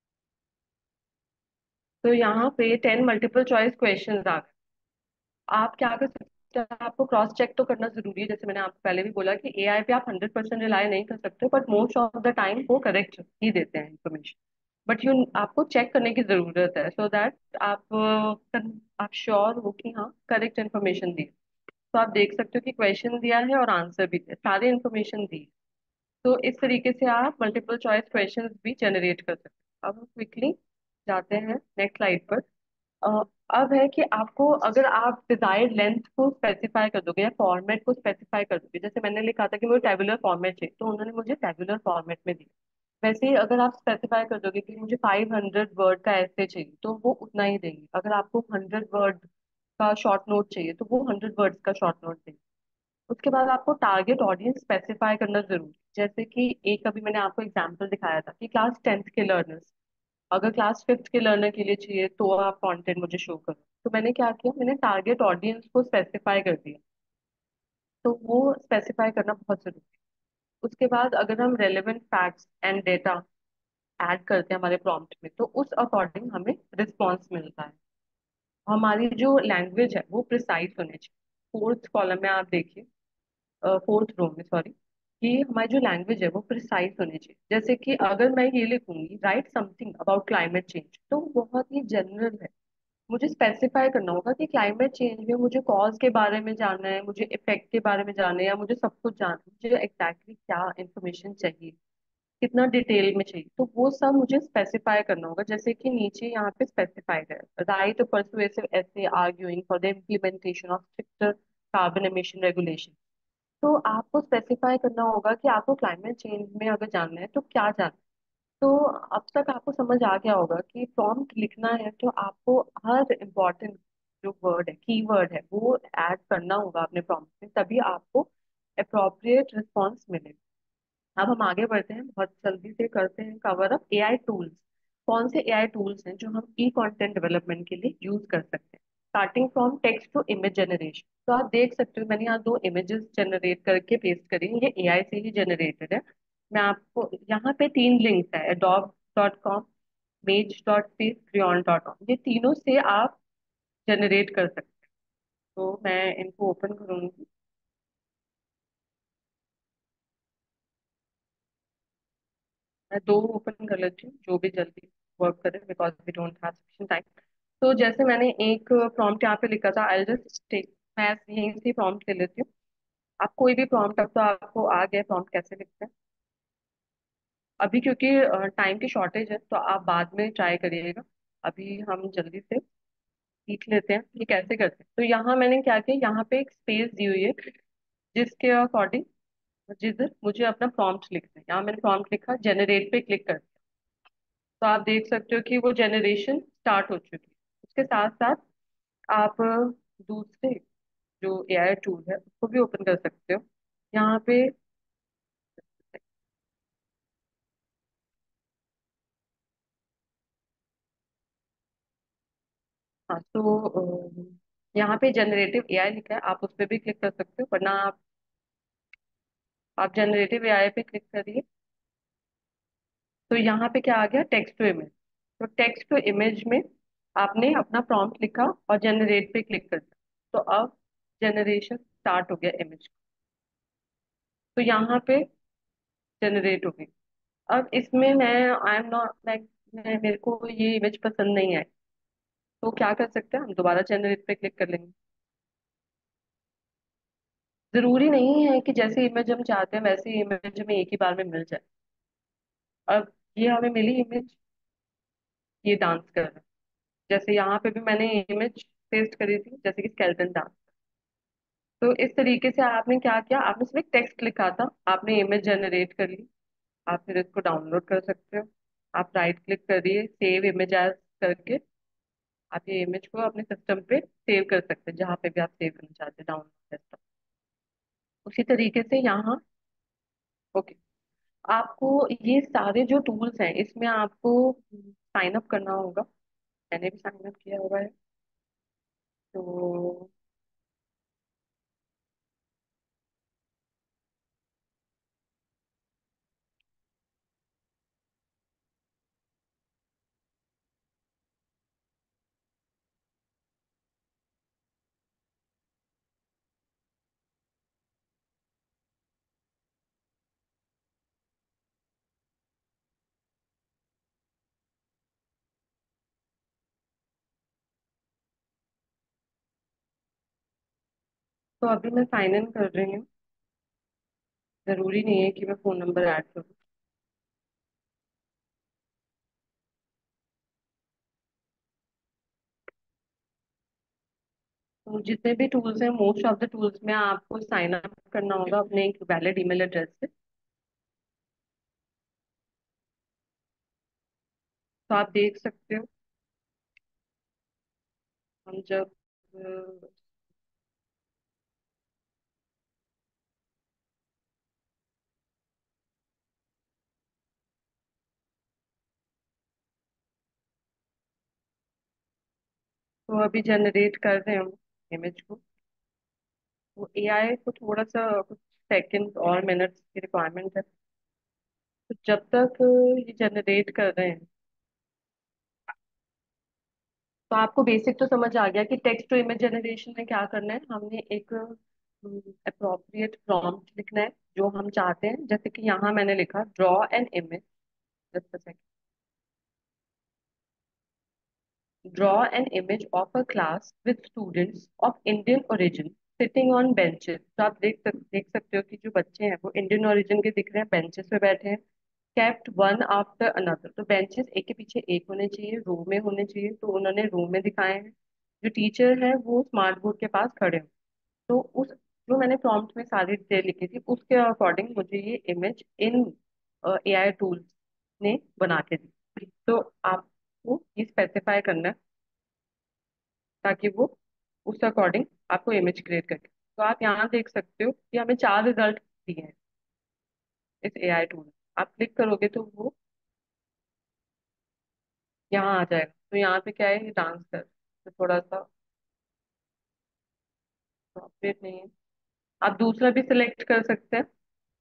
तो यहाँ पे टेन मल्टीपल चॉइस क्वेश्चन आ गए। आप क्या कर सकते हैं, आपको क्रॉस चेक तो करना जरूरी है, जैसे मैंने आपको पहले भी बोला कि एआई पे आप हंड्रेड परसेंट रिलाई नहीं कर सकते, but most of the time वो करेक्ट ही देते हैं इन्फॉर्मेशन। बट यू आपको चेक करने की जरूरत है, सो दैट आप अ, आप श्योर हो कि हाँ करेक्ट इन्फॉर्मेशन दी। तो आप देख सकते हो कि क्वेश्चन दिया है और आंसर भी दिया, सारे इन्फॉर्मेशन दी। तो इस तरीके से आप मल्टीपल चॉइस क्वेश्चंस भी जनरेट कर सकते हैं। अब हम क्विकली जाते हैं नेक्स्ट स्लाइड पर। अ, अब है कि आपको, अगर आप डिजायर्ड लेंथ को स्पेसिफाई कर दोगे या फॉर्मेट को स्पेसिफाई कर दोगे, जैसे मैंने लिखा था कि मुझे टेबुलर फॉर्मेट चाहिए, तो उन्होंने मुझे टेबुलर फॉर्मेट में दिया। वैसे ही अगर आप स्पेसिफाई कर दोगे कि मुझे फाइव हंड्रेड वर्ड का ऐसे चाहिए, तो वो उतना ही देंगे। अगर आपको हंड्रेड वर्ड का शॉर्ट नोट चाहिए, तो वो हंड्रेड वर्ड्स का शॉर्ट नोट देंगे। उसके बाद आपको टारगेट ऑडियंस स्पेसिफाई करना जरूरी है। जैसे कि एक अभी मैंने आपको एग्जांपल दिखाया था कि क्लास टेंथ के लर्नर्स, अगर क्लास फिफ्थ के लर्नर के लिए चाहिए तो आप कंटेंट मुझे शो करो। तो मैंने क्या किया, मैंने टारगेट ऑडियंस को स्पेसिफाई कर दिया। तो वो स्पेसिफाई करना बहुत जरूरी है। उसके बाद अगर हम relevant facts and data add करते हैं हमारे प्रॉम्प्ट में, तो उस अकॉर्डिंग हमें रिस्पॉन्स मिलता है। हमारी जो लैंग्वेज है वो प्रिसाइज होनी चाहिए। फोर्थ कॉलम में आप देखिए, फोर्थ रो में सॉरी, कि हमारी जो लैंग्वेज है वो प्रिसाइज होनी चाहिए। जैसे कि अगर मैं ये लिखूंगी write something about climate change, तो वो बहुत ही जनरल है। मुझे स्पेसिफाई करना होगा कि क्लाइमेट चेंज में मुझे कॉज के बारे में जानना है, मुझे इफेक्ट के बारे में जानना है, या मुझे सब कुछ जानना है, मुझे एग्जैक्टली क्या इन्फॉर्मेशन चाहिए, कितना डिटेल में चाहिए, तो वो सब मुझे स्पेसिफाई करना होगा। जैसे कि नीचे यहाँ पे स्पेसिफाइड है, write persuasive essay arguing for the implementation of stricter carbon emission regulation. तो आपको स्पेसिफाई करना होगा कि आपको क्लाइमेट चेंज में अगर जानना है तो क्या जानना है। तो अब तक आपको समझ आ गया होगा कि प्रॉम्प्ट लिखना है तो आपको हर इम्पोर्टेंट जो वर्ड है, की वर्ड है, वो ऐड करना होगा अपने प्रॉम्प्ट में, तभी आपको अप्रोप्रिएट रिस्पॉन्स मिलेगा। अब हम आगे बढ़ते हैं, बहुत जल्दी से करते हैं कवर अप एआई टूल्स। कौन से एआई टूल्स हैं जो हम ई कंटेंट डेवलपमेंट के लिए यूज कर सकते हैं। Starting from text to image generation, तो आप देख सकते हो मैंने यहाँ दो इमेजेस जनरेट करके पेस्ट करी हैं, ये एआई से ही जनरेटेड है। मैं आपको, यहाँ पे तीन लिंक्स है, Adobe dot com, maze dot fizz, Craiyon dot com, ये तीनों से आप जनरेट कर सकते हैं। तो मैं इनको ओपन करूंगी। मैं दो ओपन कर लेती हूँ जो भी जल्दी वर्क करे, because we don't have sufficient time. तो जैसे मैंने एक प्रॉम्प्ट यहाँ पे लिखा था, आई जस्ट टेक, मैं यहीं से प्रॉम्प्ट ले लेती हूँ। आप कोई भी प्रॉम्प्ट, अब तो आपको आ गया प्रॉम्प्ट कैसे लिखते हैं। अभी क्योंकि टाइम की शॉर्टेज है तो आप बाद में ट्राई करिएगा, अभी हम जल्दी से सीख लेते हैं ये कैसे करते हैं। तो यहाँ मैंने क्या किया, यहाँ पे एक स्पेस दी हुई है जिसके अकॉर्डिंग, जिधर मुझे अपना प्रॉम्प्ट लिखना है, यहाँ मैंने प्रॉम्प्ट लिखा, जनरेट पे क्लिक कर। तो आप देख सकते हो कि वो जनरेशन स्टार्ट हो चुकी है। उसके साथ साथ आप दूसरे जो एआई टूल है उसको भी ओपन कर सकते हो यहाँ पे। हाँ, तो अ, यहाँ पे जनरेटिव एआई लिखा है, आप उस पर भी क्लिक कर सकते हो, वरना आप आप जनरेटिव एआई पे क्लिक करिए। तो यहाँ पे क्या आ गया, टेक्स्ट टू इमेज। तो टेक्स्ट टू इमेज में आपने अपना प्रॉम्प्ट लिखा और जनरेट पे क्लिक कर दिया, तो अब जनरेशन स्टार्ट हो गया इमेज। तो यहाँ पे जनरेट हो गई। अब इसमें मैं, आई एम नॉट लाइक, मैं मेरे को ये इमेज पसंद नहीं है, तो क्या कर सकते हैं, हम दोबारा जनरेट पे क्लिक कर लेंगे। जरूरी नहीं है कि जैसी इमेज हम चाहते हैं वैसी इमेज हमें एक ही बार में मिल जाए। अब ये हमें मिली इमेज, ये डांस कर रहा है। जैसे यहाँ पे भी मैंने इमेज पेस्ट करी थी, जैसे कि स्केलेटन डांस। तो इस तरीके से आपने क्या किया, आपने सिर्फ टेक्स्ट लिखा था, आपने इमेज जनरेट कर ली। आप फिर इसको डाउनलोड कर सकते हो। आप राइट क्लिक करिए, सेव इमेज एज करके आप ये इमेज को अपने सिस्टम पे सेव कर सकते हैं, जहाँ पे भी आप सेव करना चाहते हैं, डाउनलोड सिस्टम। उसी तरीके से यहाँ, ओके, आपको ये सारे जो टूल्स हैं इसमें आपको साइन अप करना होगा। मैंने भी साइन अप किया हुआ है। तो तो अभी मैं साइन इन कर रही हूँ। जरूरी नहीं है कि मैं फोन नंबर ऐड करूँ। तो जितने भी टूल्स हैं, मोस्ट ऑफ द टूल्स में आपको साइन अप करना होगा अपने एक वैलिड ईमेल एड्रेस से। तो आप देख सकते हो, हम जब अ, तो अभी जनरेट कर रहे हैं हम इमेज को। तो एआई को थोड़ा सा कुछ सेकंड और मिनट्स की रिक्वायरमेंट है। तो जब तक ये जनरेट कर रहे हैं, तो आपको बेसिक तो समझ आ गया कि टेक्स्ट टू इमेज जनरेशन में क्या करना है। हमने एक अप्रोप्रिएट प्रॉम्प्ट लिखना है जो हम चाहते हैं। जैसे कि यहाँ मैंने लिखा draw an image, just draw an image of a class with students of Indian origin sitting on benches। तो आप देख सक, देख सकते हो कि जो बच्चे हैं वो इंडियन ओरिजिन के दिख रहे हैं, बेंचेस पे बैठे हैं। kept वन आफ्टर अनदर, तो बेंचेस एक के पीछे एक होने चाहिए, रो में होने चाहिए, तो उन्होंने रो में दिखाए हैं। जो टीचर है वो स्मार्ट बोर्ड के पास खड़े हैं। तो उस जो मैंने प्रॉम्प्ट में सारी डिटेल लिखी थी उसके अकॉर्डिंग मुझे ये इमेज इन एआई टूल्स ने बना के दी। तो आपको ये स्पेसिफाई करना है ताकि वो उस अकॉर्डिंग आपको इमेज क्रिएट करके। तो आप यहाँ देख सकते हो कि हमें चार रिजल्ट दिए हैं इस एआई टूल में। आप क्लिक करोगे तो वो यहाँ आ जाएगा। तो यहाँ पे क्या है, डांस कर, तो थोड़ा सा अपडेट नहीं है। आप दूसरा भी सिलेक्ट कर सकते हैं।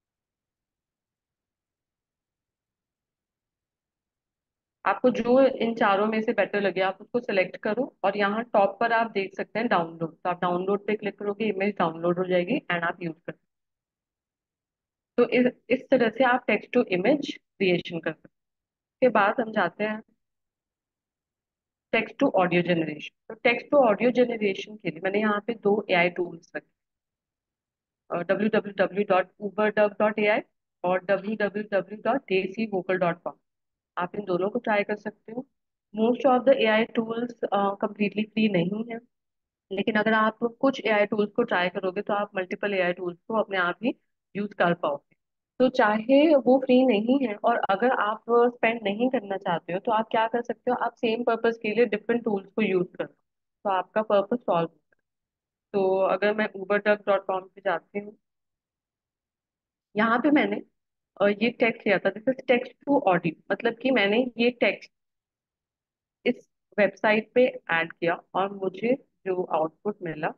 आपको जो इन चारों में से बेटर लगे आप उसको सिलेक्ट करो, और यहाँ टॉप पर आप देख सकते हैं डाउनलोड। तो आप डाउनलोड पे क्लिक करोगे, इमेज डाउनलोड हो जाएगी एंड आप यूज कर सकते हो। तो इस इस तरह से आप टेक्स्ट टू इमेज क्रिएशन कर सकते हैं। उसके बाद हम जाते हैं टेक्स्ट टू ऑडियो जनरेशन। तो टेक्स्ट टू ऑडियो जनरेशन के लिए मैंने यहाँ पे दो एआई टूल्स रखे, W W W dot Uberduck dot A I और W W W dot Desi Vocal dot com. आप इन दोनों को ट्राई कर सकते हो। Most of the AI tools completely free नहीं है, लेकिन अगर आप कुछ एआई टूल्स को ट्राई करोगे तो आप मल्टीपल एआई टूल्स को अपने आप ही यूज कर पाओगे। तो चाहे वो फ्री नहीं है, और अगर आप स्पेंड नहीं करना चाहते हो तो आप क्या कर सकते हो, आप सेम पर्पस के लिए डिफरेंट टूल्स को यूज करो, तो आपका पर्पस सॉल्व। तो अगर मैं उबर डॉट कॉम पे जाती हूँ, यहाँ पे मैंने अ, ये टेक्स्ट लिया था, this is text to audio. मतलब कि मैंने ये टेक्स्ट इस वेबसाइट पे ऐड किया और मुझे जो आउटपुट मिला,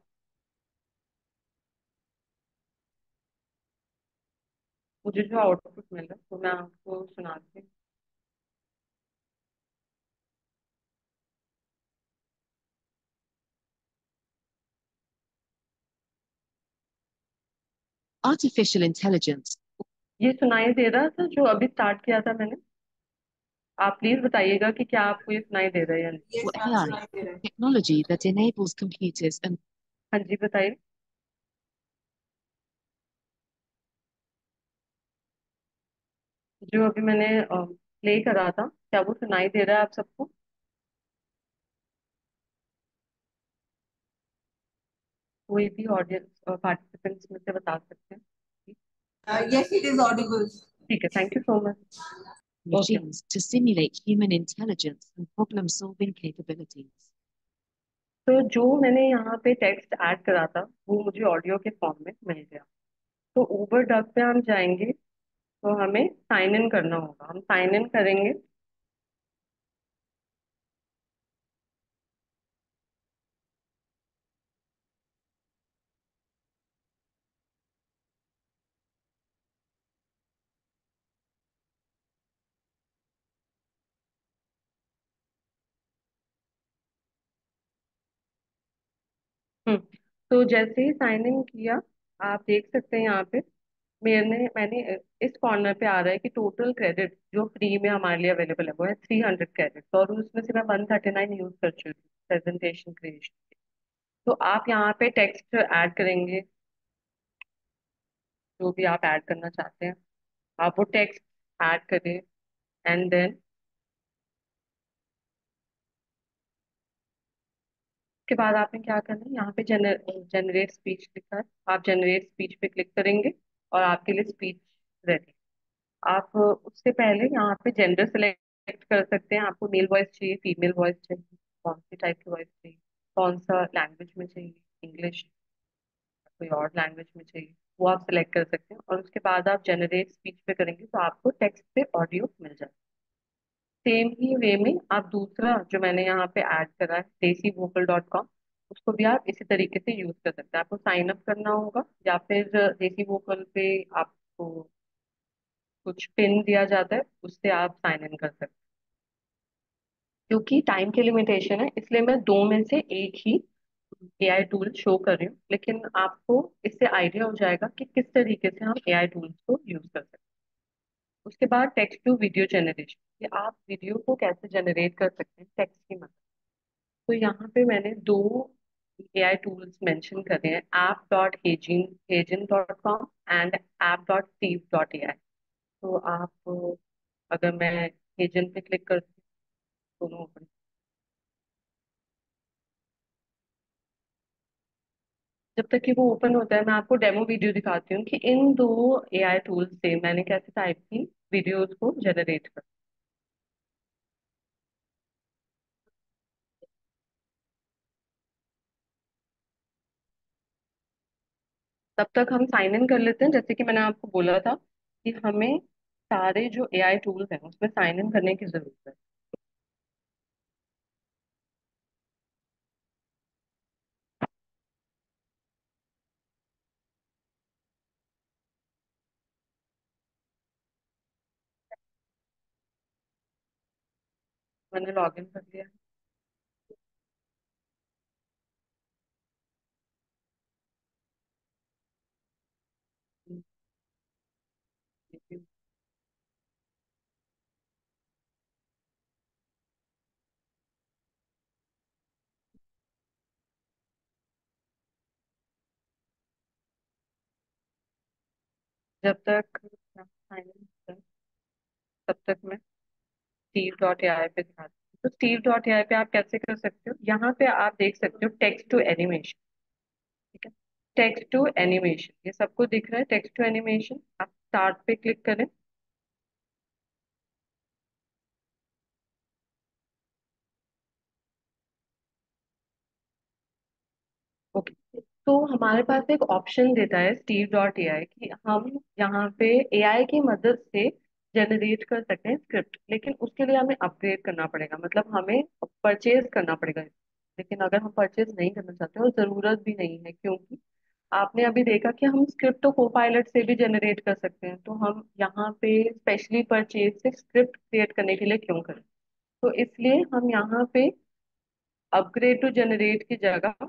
मुझे जो आउटपुट मिला तो मैं आपको सुनाती हूँ। Artificial intelligence, ये सुनाई दे रहा था जो अभी स्टार्ट किया था मैंने। आप प्लीज बताइएगा कि क्या आपको ये सुनाई दे रहा है या नहीं। Yes, or ma'am, A I, सुनाई दे रहा है। technology that enables computers and हाँ जी बताइए। जो अभी मैंने प्ले करा था, क्या वो सुनाई दे रहा है आप सबको? कोई भी ऑडियंस पार्टिसिपेंट्स में से बता सकते हैं? Uh, yes, it is audible. ठीक है, thank you so much. Okay. machines to simulate human intelligence and problem-solving capabilities. तो जो मैंने यहाँ पे टेक्स्ट ऐड करा था वो मुझे ऑडियो के फॉर्म में मिल गया। तो ऊबर डब पे हम जाएंगे, तो हमें साइन इन करना होगा। हम साइन इन करेंगे। हम्म। तो जैसे ही साइन इन किया, आप देख सकते हैं यहाँ पे मैंने मैंने इस कॉर्नर पे आ रहा है कि टोटल क्रेडिट जो फ्री में हमारे लिए अवेलेबल है वो है थ्री हंड्रेड क्रेडिट, और उसमें से मैं वन थर्टी नाइन यूज कर चुकी हूँ प्रेजेंटेशन क्रिएशन। तो आप यहाँ पे टेक्स्ट ऐड करेंगे, जो भी आप ऐड करना चाहते हैं आप वो टेक्स्ट ऐड करें। एंड देन के बाद आपने क्या करना है, यहाँ पे जनर जनरेट स्पीच लिखा है, आप जनरेट स्पीच पे क्लिक करेंगे और आपके लिए स्पीच रेडी। आप उससे पहले यहाँ पे जेंडर सेलेक्ट कर सकते हैं, आपको मेल वॉइस चाहिए, फीमेल वॉइस चाहिए, कौन सी टाइप की वॉइस चाहिए, कौन सा लैंग्वेज में चाहिए, इंग्लिश, कोई और लैंग्वेज में चाहिए, वो आप सिलेक्ट कर सकते हैं। और उसके बाद आप जनरेट स्पीच पे करेंगे तो आपको टेक्स्ट पे ऑडियो मिल जाए। सेम ही वे में आप दूसरा जो मैंने यहाँ पे ऐड करा है देसी वोकल डॉट कॉम, उसको भी आप इसी तरीके से यूज कर सकते हैं। आपको साइन अप करना होगा या फिर देसी वोकल पे आपको कुछ पिन दिया जाता है, उससे आप साइन इन कर सकते हैं। क्योंकि टाइम की लिमिटेशन है इसलिए मैं दो में से एक ही एआई टूल शो कर रही हूँ, लेकिन आपको इससे आइडिया हो जाएगा कि किस तरीके से हम एआई टूल्स को यूज कर सकते हैं। उसके बाद टेक्स्ट टू वीडियो जनरेशन, कि आप वीडियो को कैसे जनरेट कर सकते हैं टेक्स्ट की मदद। तो यहाँ पे मैंने दो एआई टूल्स मेंशन करे हैं, app dot HeyGen HeyGen dot com and app dot Steve dot A I. तो आप, अगर मैं हेजन पे क्लिक करती हूँ, दोनों open। जब तक कि वो ओपन होता है मैं आपको डेमो वीडियो दिखाती हूँ कि इन दो एआई टूल्स से मैंने कैसे टाइप की वीडियोस को जनरेट कर। तब तक हम साइन इन कर लेते हैं, जैसे कि मैंने आपको बोला था कि हमें सारे जो एआई टूल्स हैं उसमें साइन इन करने की जरूरत है। मैंने लॉग इन कर लिया है। जब तक साइन इन, तब तक मैं स्टीव डॉट एआई पे दिखाती हूँ। तो स्टीव डॉट एआई पे आप कैसे कर सकते हो, यहाँ पे आप देख सकते हो टेक्स्ट टू एनिमेशन। ठीक है, टेक्स्ट टू एनिमेशन ये सबको दिख रहा है, टेक्स्ट टू एनिमेशन। आप स्टार्ट पे क्लिक करें। ओके, तो हमारे पास एक ऑप्शन देता है स्टीव डॉट ए आई कि हम यहाँ पे एआई की मदद से जनरेट कर सकते हैं स्क्रिप्ट, लेकिन उसके लिए हमें अपग्रेड करना पड़ेगा, मतलब हमें परचेज करना पड़ेगा। लेकिन अगर हम परचेज नहीं करना चाहते और जरूरत भी नहीं है, क्योंकि आपने अभी देखा कि हम स्क्रिप्ट तो कोपायलट से भी जनरेट कर सकते हैं, तो हम यहाँ पे स्पेशली परचेज से स्क्रिप्ट क्रिएट करने के लिए क्यों करें। तो इसलिए हम यहाँ पे अपग्रेड टू जनरेट की जगह,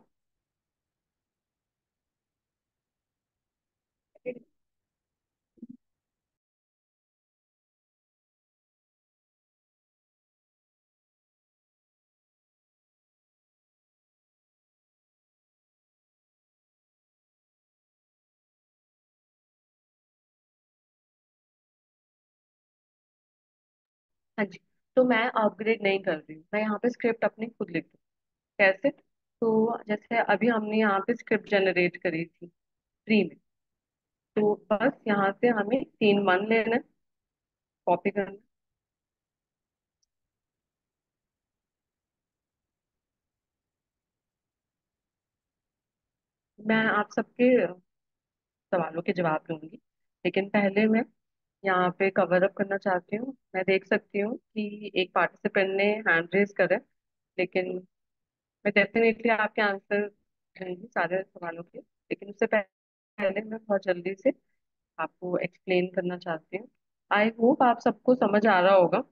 हाँ जी, तो मैं अपग्रेड नहीं कर रही हूँ, मैं यहाँ पे स्क्रिप्ट अपनी खुद लिख दूँ। कैसे, तो जैसे अभी हमने यहाँ पे स्क्रिप्ट जनरेट करी थी फ्री में, तो बस यहाँ से हमें सीन वन लेना है, कॉपी करना है। मैं आप सबके सवालों के जवाब दूंगी, लेकिन पहले मैं यहाँ पे कवर अप करना चाहती हूँ। मैं देख सकती हूँ कि एक पार्टिसिपेंट ने हैंड रेज करा है, लेकिन मैं डेफिनेटली आपके आंसर दूंगी सारे सवालों के, लेकिन उससे पहले मैं बहुत जल्दी से आपको एक्सप्लेन करना चाहती हूँ। आई होप आप सबको समझ आ रहा होगा।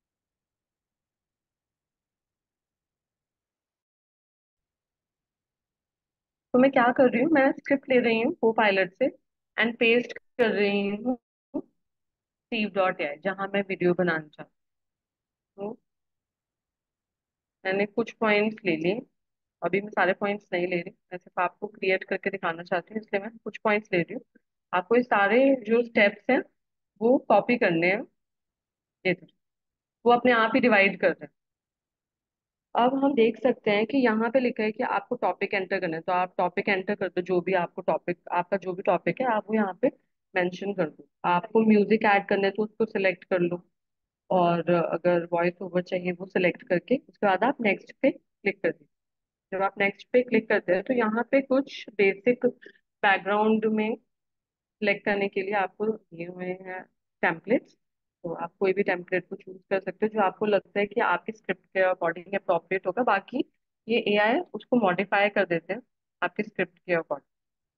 तो मैं क्या कर रही हूँ, मैं स्क्रिप्ट ले रही हूँ को पायलट से एंड पेस्ट कर रही हूँ स्टीव डॉट है जहाँ मैं वीडियो बनाना चाहती हूँ। मैंने कुछ पॉइंट्स ले लिए, अभी मैं सारे पॉइंट्स नहीं ले रही, मैं सिर्फ आपको क्रिएट करके दिखाना चाहती हूँ, इसलिए मैं कुछ पॉइंट्स ले रही हूँ। आपको ये सारे जो स्टेप्स हैं वो कॉपी करने हैं। ये देखिए, वो अपने आप ही डिवाइड कर रहे हैं। अब हम देख सकते हैं कि यहाँ पे लिखा है कि आपको टॉपिक एंटर करना है, तो आप टॉपिक एंटर कर दो, जो भी आपको टॉपिक, आपका जो भी टॉपिक है आप वो यहाँ पे मेंशन कर दो। आपको म्यूजिक ऐड करना है तो उसको सिलेक्ट कर लो, और अगर वॉइस ओवर चाहिए वो सिलेक्ट करके उसके बाद आप नेक्स्ट पे क्लिक कर दीजिए। जब आप नेक्स्ट पे क्लिक करते हैं तो यहाँ पे कुछ बेसिक बैकग्राउंड में सिलेक्ट करने के लिए आपको दिए हुए हैं टेम्पलेट्स। तो आप कोई भी टेम्पलेट को चूज कर सकते हो जो आपको लगता है कि आपके स्क्रिप्ट के अकॉर्डिंग अप्रोप्रिएट होगा। बाकी ये एआई उसको मॉडिफाई कर देते हैं आपके स्क्रिप्ट के अकॉर्डिंग।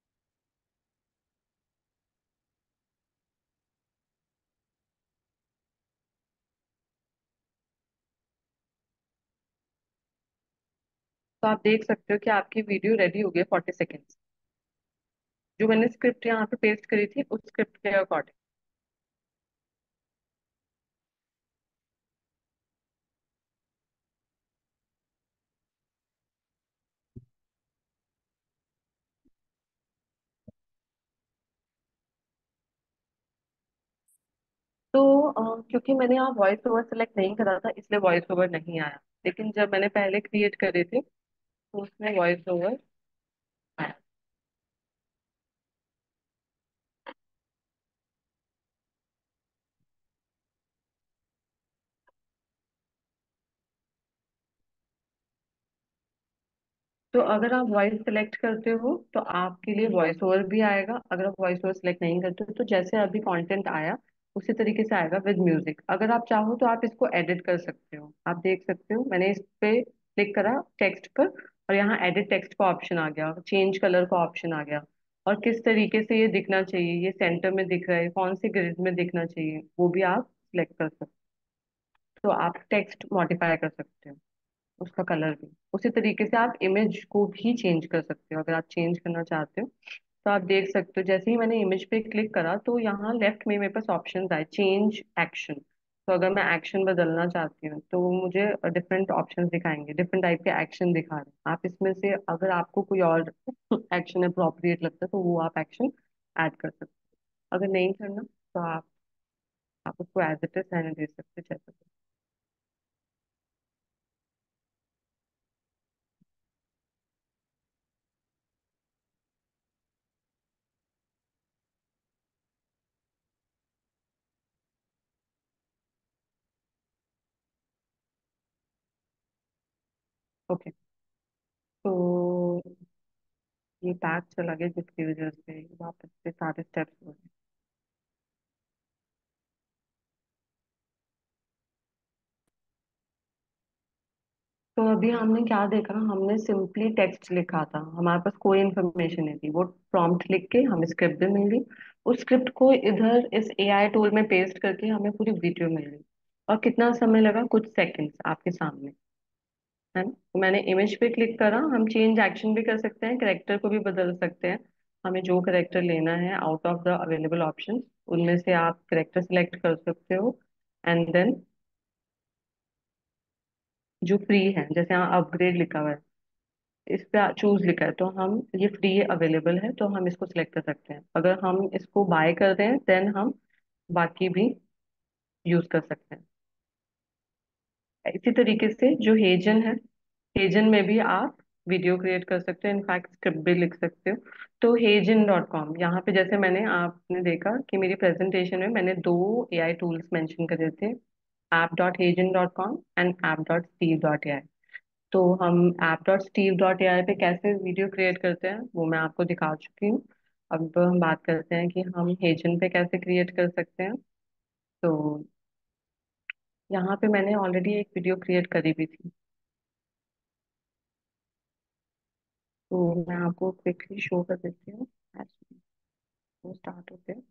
तो आप देख सकते हो कि आपकी वीडियो रेडी हो गई फोर्टी सेकेंड्स, जो मैंने स्क्रिप्ट यहाँ पे पेस्ट करी थी उस स्क्रिप्ट के अकॉर्डिंग। तो अ, क्योंकि मैंने यहाँ वॉइस ओवर सेलेक्ट नहीं करा था इसलिए वॉइस ओवर नहीं आया, लेकिन जब मैंने पहले क्रिएट करे थे तो उसमें वॉइस ओवर आया। तो अगर आप वॉइस सेलेक्ट करते हो तो आपके लिए वॉइस ओवर भी आएगा, अगर आप वॉइस ओवर सेलेक्ट नहीं करते हो तो जैसे अभी कंटेंट आया उसी तरीके से आएगा विद म्यूजिक। अगर आप चाहो तो आप इसको एडिट कर सकते हो। आप देख सकते हो मैंने इस पे क्लिक करा टेक्स्ट पर, और यहाँ एडिट टेक्स्ट का ऑप्शन आ गया, चेंज कलर का ऑप्शन आ गया, और किस तरीके से ये दिखना चाहिए, ये सेंटर में दिख रहा है, कौन से ग्रिड में दिखना चाहिए, वो भी आप सिलेक्ट कर सकते हो। तो आप टेक्स्ट मॉडिफाई कर सकते हो, उसका कलर भी उसी तरीके से आप इमेज को भी चेंज कर सकते हो अगर आप चेंज करना चाहते हो। तो आप देख सकते हो जैसे ही मैंने इमेज पे क्लिक करा तो यहाँ लेफ्ट में मेरे पास ऑप्शन आए चेंज एक्शन। तो अगर मैं एक्शन बदलना चाहती हूँ तो वो मुझे डिफरेंट ऑप्शंस दिखाएंगे, डिफरेंट टाइप के एक्शन दिखा रहे हैं। आप इसमें से अगर आपको कोई और एक्शन अप्रोप्रिएट लगता है तो वो आप एक्शन ऐड कर सकते हो। अगर नहीं करना तो आप आप उसको एज इट इज रहने दे सकते हो जैसे। ओके, तो ये बैग चला गया जिसकी वजह से वापस से सारे स्टेप्स हो गए। तो अभी हमने क्या देखा, हमने सिंपली टेक्स्ट लिखा था, हमारे पास कोई इन्फॉर्मेशन नहीं थी। वो प्रॉम्प्ट लिख के हमें स्क्रिप्ट भी मिल गई, उस स्क्रिप्ट को इधर इस एआई टूल में पेस्ट करके हमें पूरी वीडियो मिल गई। और कितना समय लगा, कुछ सेकंड्स आपके सामने, है ना। तो मैंने इमेज पे क्लिक करा, हम चेंज एक्शन भी कर सकते हैं, करेक्टर को भी बदल सकते हैं। हमें जो करेक्टर लेना है out of the available options उनमें से आप करेक्टर सिलेक्ट कर सकते हो। एंड देन जो फ्री है, जैसे यहाँ अपग्रेड लिखा हुआ है, इस पे चूज लिखा है, तो हम ये फ्री अवेलेबल है तो हम इसको सिलेक्ट कर सकते हैं। अगर हम इसको बाय कर दें देन हम बाकी भी यूज कर सकते हैं। इसी तरीके से जो हेजन है, हेजन में भी आप वीडियो क्रिएट कर सकते हो, इनफैक्ट स्क्रिप्ट भी लिख सकते हो। तो हेजन डॉट कॉम, यहाँ पे जैसे मैंने आपने देखा कि मेरी प्रेजेंटेशन में मैंने दो एआई टूल्स मेंशन करे थे, app dot HeyGen dot com and app dot Steve dot AI. तो हम app dot Steve dot AI पे कैसे वीडियो क्रिएट करते हैं वो मैं आपको दिखा चुकी हूँ। अब हम बात करते हैं कि हम हेजन पे कैसे क्रिएट कर सकते हैं। तो यहाँ पे मैंने ऑलरेडी एक वीडियो क्रिएट करी भी थी, तो मैं आपको क्विकली शो कर देती हूँ as वो स्टार्ट होते हैं।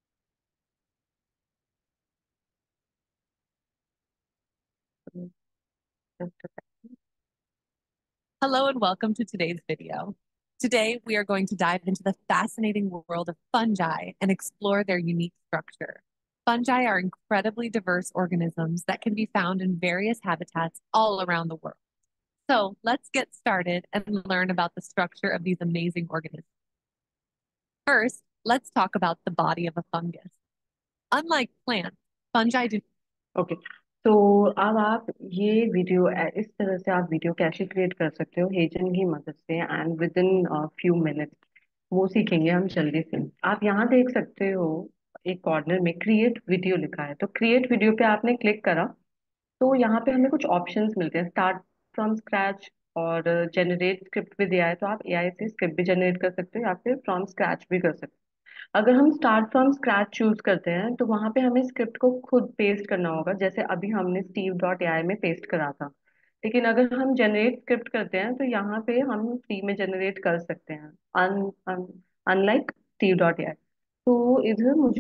तो just a second. Hello and welcome to today's video. Today, we are going to dive into the fascinating world of fungi and explore their unique structure. Fungi are incredibly diverse organisms that can be found in various habitats all around the world. So let's get started and learn about the structure of these amazing organisms. First, let's talk about the body of a fungus. Unlike plants, fungi do. Okay, तो अब आप ये video इस तरह से आप video कैसे create कर सकते हो हेजन की मदद से and with in few minutes वो सीखेंगे हम जल्दी से। आप यहाँ देख सकते हो एक कॉर्नर में क्रिएट वीडियो लिखा है, तो क्रिएट वीडियो पे आपने क्लिक करा तो यहाँ पे हमें कुछ ऑप्शंस मिलते हैं, स्टार्ट फ्रॉम स्क्रैच और जनरेट स्क्रिप्ट विद एआई। तो आप एआई से स्क्रिप्ट भी जनरेट कर सकते हो या फिर फ्रॉम स्क्रैच भी कर सकते हो। अगर हम स्टार्ट फ्रॉम स्क्रैच चूज करते हैं तो वहां पे हमें स्क्रिप्ट को खुद पेस्ट करना होगा, जैसे अभी हमने स्टीव डॉट एआई में पेस्ट करा था। लेकिन अगर हम जनरेट स्क्रिप्ट करते हैं तो यहाँ पे हम फ्री में जनरेट कर सकते हैं, un, un, unlike Steve dot AI. तो इधर मुझे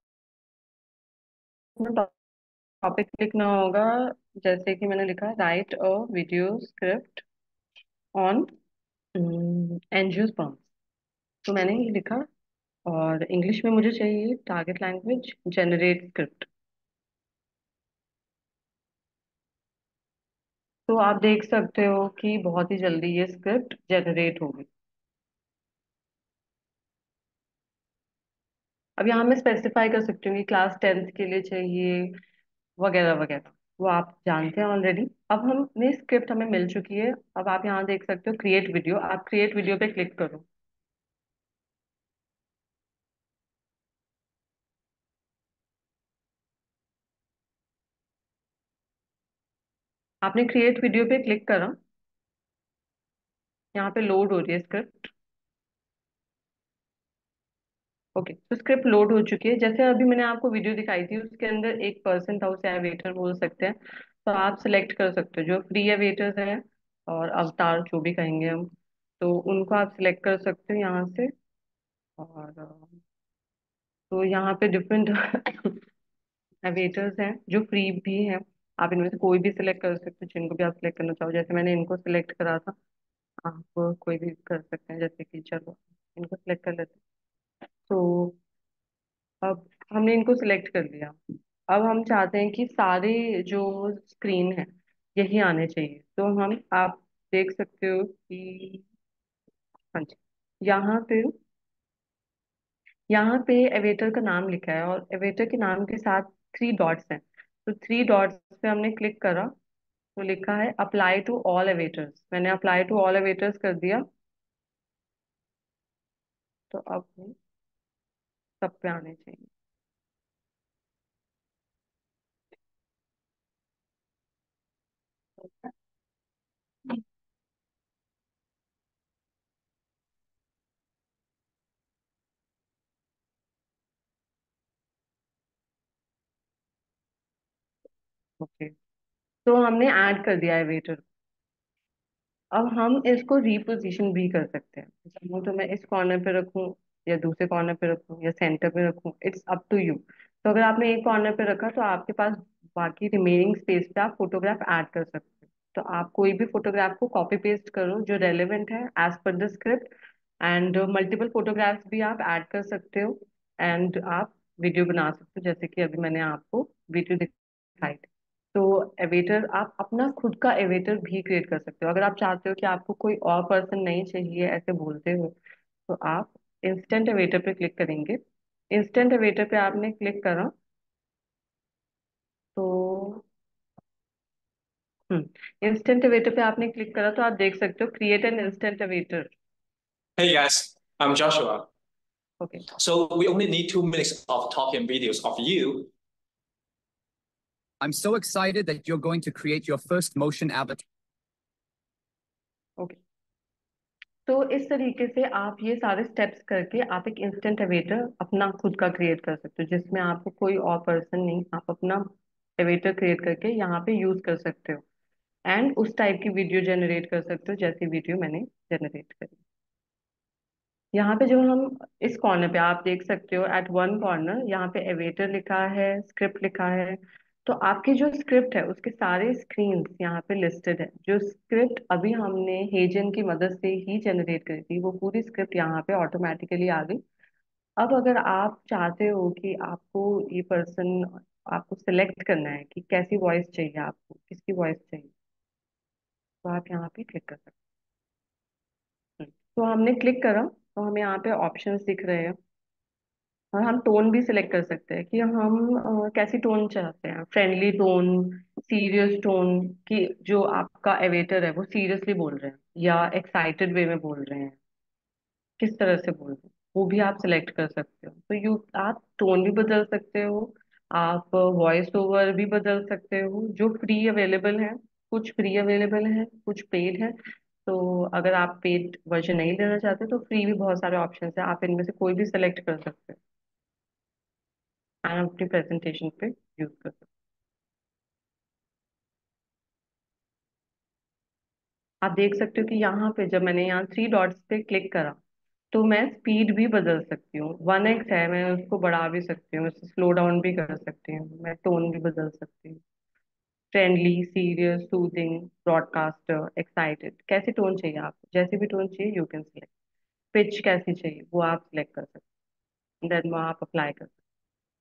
अपना टॉपिक लिखना होगा, जैसे कि मैंने लिखा write a video script on angiosperms. तो मैंने ये लिखा और इंग्लिश में मुझे चाहिए टारगेट लैंग्वेज जनरेट स्क्रिप्ट। तो आप देख सकते हो कि बहुत ही जल्दी ये स्क्रिप्ट जनरेट होगी। अब यहाँ मैं स्पेसिफाई कर सकती हूँ कि क्लास टेंथ के लिए चाहिए वगैरह वगैरह, वो आप जानते हैं ऑलरेडी। अब हमने स्क्रिप्ट हमें मिल चुकी है। अब आप यहाँ देख सकते हो क्रिएट वीडियो, आप क्रिएट वीडियो पे क्लिक करो। आपने क्रिएट वीडियो पे क्लिक करा, यहाँ पे लोड हो रही है स्क्रिप्ट। ओके, तो स्क्रिप्ट लोड हो चुकी है। जैसे अभी मैंने आपको वीडियो दिखाई थी उसके अंदर एक पर्सन था, उसे वेटर बोल सकते हैं। तो आप सिलेक्ट कर सकते हो जो फ्री वेटर्स हैं और अवतार जो भी कहेंगे हम, तो उनको आप सिलेक्ट कर सकते हो यहाँ से। और अ, तो यहाँ पे डिफरेंट वेटर्स हैं जो फ्री भी हैं। आप इनमें से कोई भी सिलेक्ट कर सकते हो, जिनको भी आप सिलेक्ट करना चाहो। जैसे मैंने इनको सिलेक्ट करा था, आप कोई भी कर सकते हैं, जैसे कि चलो इनको सिलेक्ट कर लेते हैं। तो अब हमने इनको सिलेक्ट कर लिया। अब हम चाहते हैं कि सारे जो स्क्रीन है यही आने चाहिए। तो हम आप देख सकते हो कि हाँ जी, यहाँ पे यहाँ पे एवेटर का नाम लिखा है और एवेटर के नाम के साथ थ्री डॉट्स हैं। तो थ्री डॉट्स पे हमने क्लिक करा तो लिखा है अप्लाई टू ऑल एवेटर्स। मैंने अप्लाई टू ऑल एवेटर्स कर दिया, तो अब सब पे आने चाहिए। ओके, तो हमने ऐड कर दिया एवेटर। अब हम इसको रिपोजिशन भी कर सकते हैं, चाहूँ तो मैं इस कॉर्नर पे रखूँ या दूसरे कॉर्नर पे रखूँ या सेंटर पे रखूँ, इट्स अप टू यू। तो अगर आपने एक कॉर्नर पे रखा तो आपके पास बाकी रिमेनिंग स्पेस पे आप फोटोग्राफ ऐड कर सकते हो। तो आप कोई भी फोटोग्राफ को कॉपी पेस्ट करो जो रेलेवेंट है as per the script, and multiple photographs भी आप ऐड कर सकते हो। एंड आप वीडियो बना सकते हो, जैसे कि अभी मैंने आपको वीडियो दिखाई थी। तो एवेटर आप अपना खुद का एवेटर भी क्रिएट कर सकते हो। अगर आप चाहते हो कि आपको कोई और पर्सन नहीं चाहिए ऐसे बोलते हो, तो आप इंस्टेंट एवेटर पे क्लिक करेंगे। इंस्टेंट एवेटर पे आपने क्लिक करा तो हम्म इंस्टेंट एवेटर पे आपने क्लिक करा तो आप देख सकते हो create an instant avatar. Hey guys, I'm Joshua. Okay, So we only need two minutes of talking videos of you. I'm so excited that you're going to create your first motion avatar. Okay, तो इस तरीके से आप ये सारे steps करके आप एक इंस्टेंट एवेटर अपना खुद का क्रिएट कर सकते हो, जिसमें आपको कोई और पर्सन नहीं, आप अपना एवेटर क्रिएट करके यहाँ पे यूज कर सकते हो एंड उस टाइप की वीडियो जनरेट कर सकते हो जैसी वीडियो मैंने जनरेट करी। यहाँ पे जो हम इस कॉर्नर पे आप देख सकते हो एट वन कॉर्नर यहाँ पे एवेटर लिखा है, स्क्रिप्ट लिखा है। तो आपकी जो स्क्रिप्ट है उसके सारे स्क्रीन्स यहाँ पे लिस्टेड है। जो स्क्रिप्ट अभी हमने हेजन की मदद से ही जनरेट करी थी वो पूरी स्क्रिप्ट यहाँ पे ऑटोमेटिकली आ गई। अब अगर आप चाहते हो कि आपको ये पर्सन, आपको सिलेक्ट करना है कि कैसी वॉइस चाहिए, आपको किसकी वॉइस चाहिए, तो आप यहाँ पे क्लिक कर सकते हैं। तो हमने क्लिक करा तो हमें यहाँ पे ऑप्शंस दिख रहे हैं। और हम टोन भी सिलेक्ट कर सकते हैं कि हम अ, कैसी टोन चाहते हैं, फ्रेंडली टोन, सीरियस टोन, कि जो आपका एवेटर है वो सीरियसली बोल रहे हैं या एक्साइटेड वे में बोल रहे हैं, किस तरह से बोल रहे हैं वो भी आप सिलेक्ट कर सकते हो। तो यू आप टोन भी बदल सकते हो, आप वॉइस ओवर भी बदल सकते हो जो फ्री अवेलेबल है। कुछ फ्री अवेलेबल है, कुछ पेड है। तो अगर आप पेड वर्जन नहीं लेना चाहते तो फ्री भी बहुत सारे ऑप्शन है, आप इनमें से कोई भी सिलेक्ट कर सकते हो एंड अपनी प्रेजेंटेशन पे यूज कर सकते हो। आप देख सकते हो कि यहाँ पे जब मैंने यहाँ थ्री डॉट्स पे क्लिक करा तो मैं स्पीड भी बदल सकती हूँ। वन एक्स है, मैं उसको बढ़ा भी सकती हूँ, उसे स्लो डाउन भी कर सकती हूँ, मैं टोन भी बदल सकती हूँ। Friendly, serious, soothing, broadcaster, excited, कैसी टोन चाहिए आपको, जैसी भी टोन चाहिए यू कैन सिलेक्ट। पिच कैसी चाहिए वो आप सिलेक्ट कर सकते हैं, देन वो आप अप्लाई कर सकते हैं।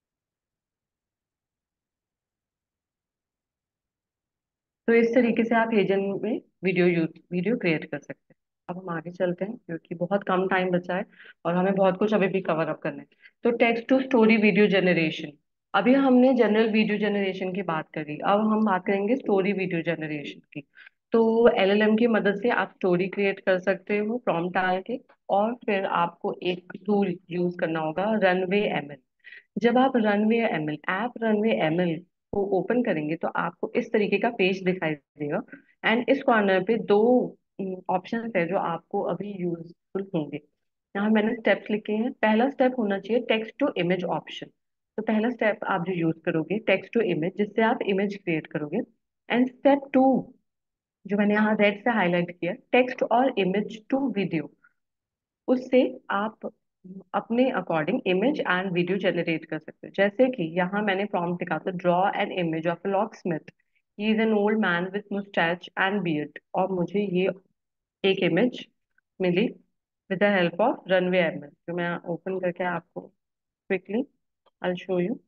तो इस तरीके से आप एजेंट में वीडियो यूज वीडियो क्रिएट कर सकते हैं। अब हम आगे चलते हैं क्योंकि बहुत कम टाइम बचा है और हमें बहुत कुछ अभी भी कवर अप करना है। तो text to story video generation, अभी हमने जनरल वीडियो जनरेशन की बात करी, अब हम बात करेंगे स्टोरी वीडियो जनरेशन की। तो एलएलएम की मदद से आप स्टोरी क्रिएट कर सकते हो प्रॉम्प्ट डाल के, और फिर आपको एक टूल यूज करना होगा, रनवे एमएल। जब आप Runway ML app Runway ML को ओपन करेंगे तो आपको इस तरीके का पेज दिखाई देगा। एंड इस कॉर्नर पे दो ऑप्शन है जो आपको अभी यूजफुल होंगे। यहाँ मैंने स्टेप्स लिखे हैं। पहला स्टेप होना चाहिए टेक्स्ट टू इमेज ऑप्शन। तो पहला स्टेप आप जो यूज करोगे टेक्स्ट टू इमेज, जिससे आप इमेज क्रिएट करोगे। एंड स्टेप टू जो मैंने यहाँ रेड से हाईलाइट किया, टेक्स्ट और इमेज टू वीडियो, उससे आप अपने according image and video generate कर सकते हो। जैसे कि यहाँ मैंने प्रॉम्प्ट लिखा था, draw an image of a locksmith, he is an old man with mustache and beard, और मुझे ये एक इमेज मिली with the help of Runway ML, जो मैं ओपन करके आपको क्विकली आई शो यू।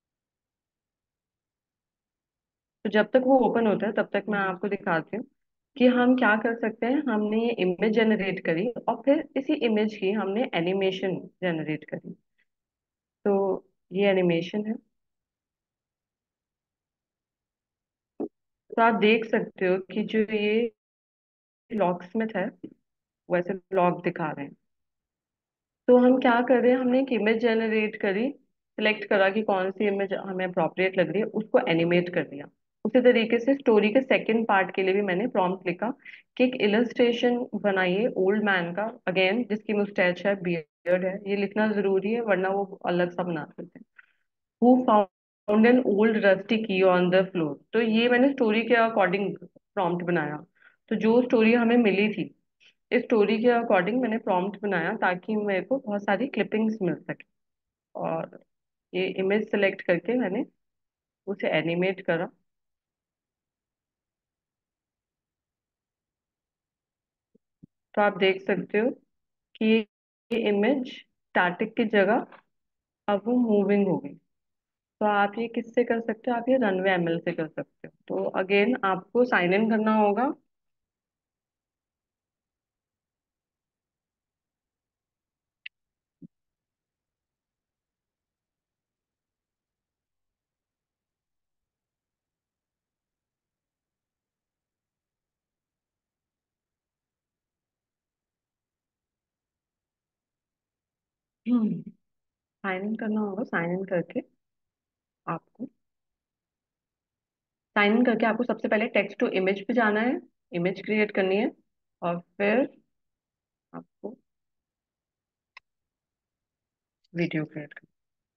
तो जब तक वो ओपन होता है तब तक मैं आपको दिखाती हूँ कि हम क्या कर सकते हैं। हमने ये इमेज जनरेट करी और फिर इसी इमेज की हमने एनिमेशन जनरेट करी। तो ये एनिमेशन है। तो आप देख सकते हो कि जो ये लॉक स्मिथ है वैसे लॉक दिखा रहे हैं। तो हम क्या कर रहे हैं, हमने एक इमेज जनरेट करी, सिलेक्ट करा कि कौन सी इमेज हमें अप्रोप्रिएट लग रही है, उसको एनिमेट कर दिया। उसी तरीके से स्टोरी के सेकंड पार्ट के लिए भी मैंने प्रॉम्प्ट लिखा कि एक इलस्ट्रेशन बनाइए ओल्ड मैन का, अगेन जिसकी मुस्टैच है, बियर्ड है। ये लिखना जरूरी है वरना वो अलग सा बना देते हैं। Who found an old rusty key on the floor, तो ये मैंने स्टोरी के अकॉर्डिंग प्रॉम्प्ट बनाया। तो जो स्टोरी हमें मिली थी इस स्टोरी के अकॉर्डिंग मैंने प्रॉम्प्ट बनाया ताकि मेरे को बहुत सारी क्लिपिंग्स मिल सके। और ये इमेज सेलेक्ट करके मैंने उसे एनिमेट करा। तो आप देख सकते हो कि ये इमेज स्टैटिक की जगह अब वो मूविंग हो गई। तो आप ये किससे कर सकते हो, आप ये रनवे एमएल से कर सकते हो। तो अगेन आपको साइन इन करना होगा। साइन इन करना होगा। साइन इन करके आपको साइन इन करके आपको सबसे पहले टेक्स्ट टू इमेज पे जाना है, इमेज क्रिएट करनी है, और फिर आपको वीडियो क्रिएट करना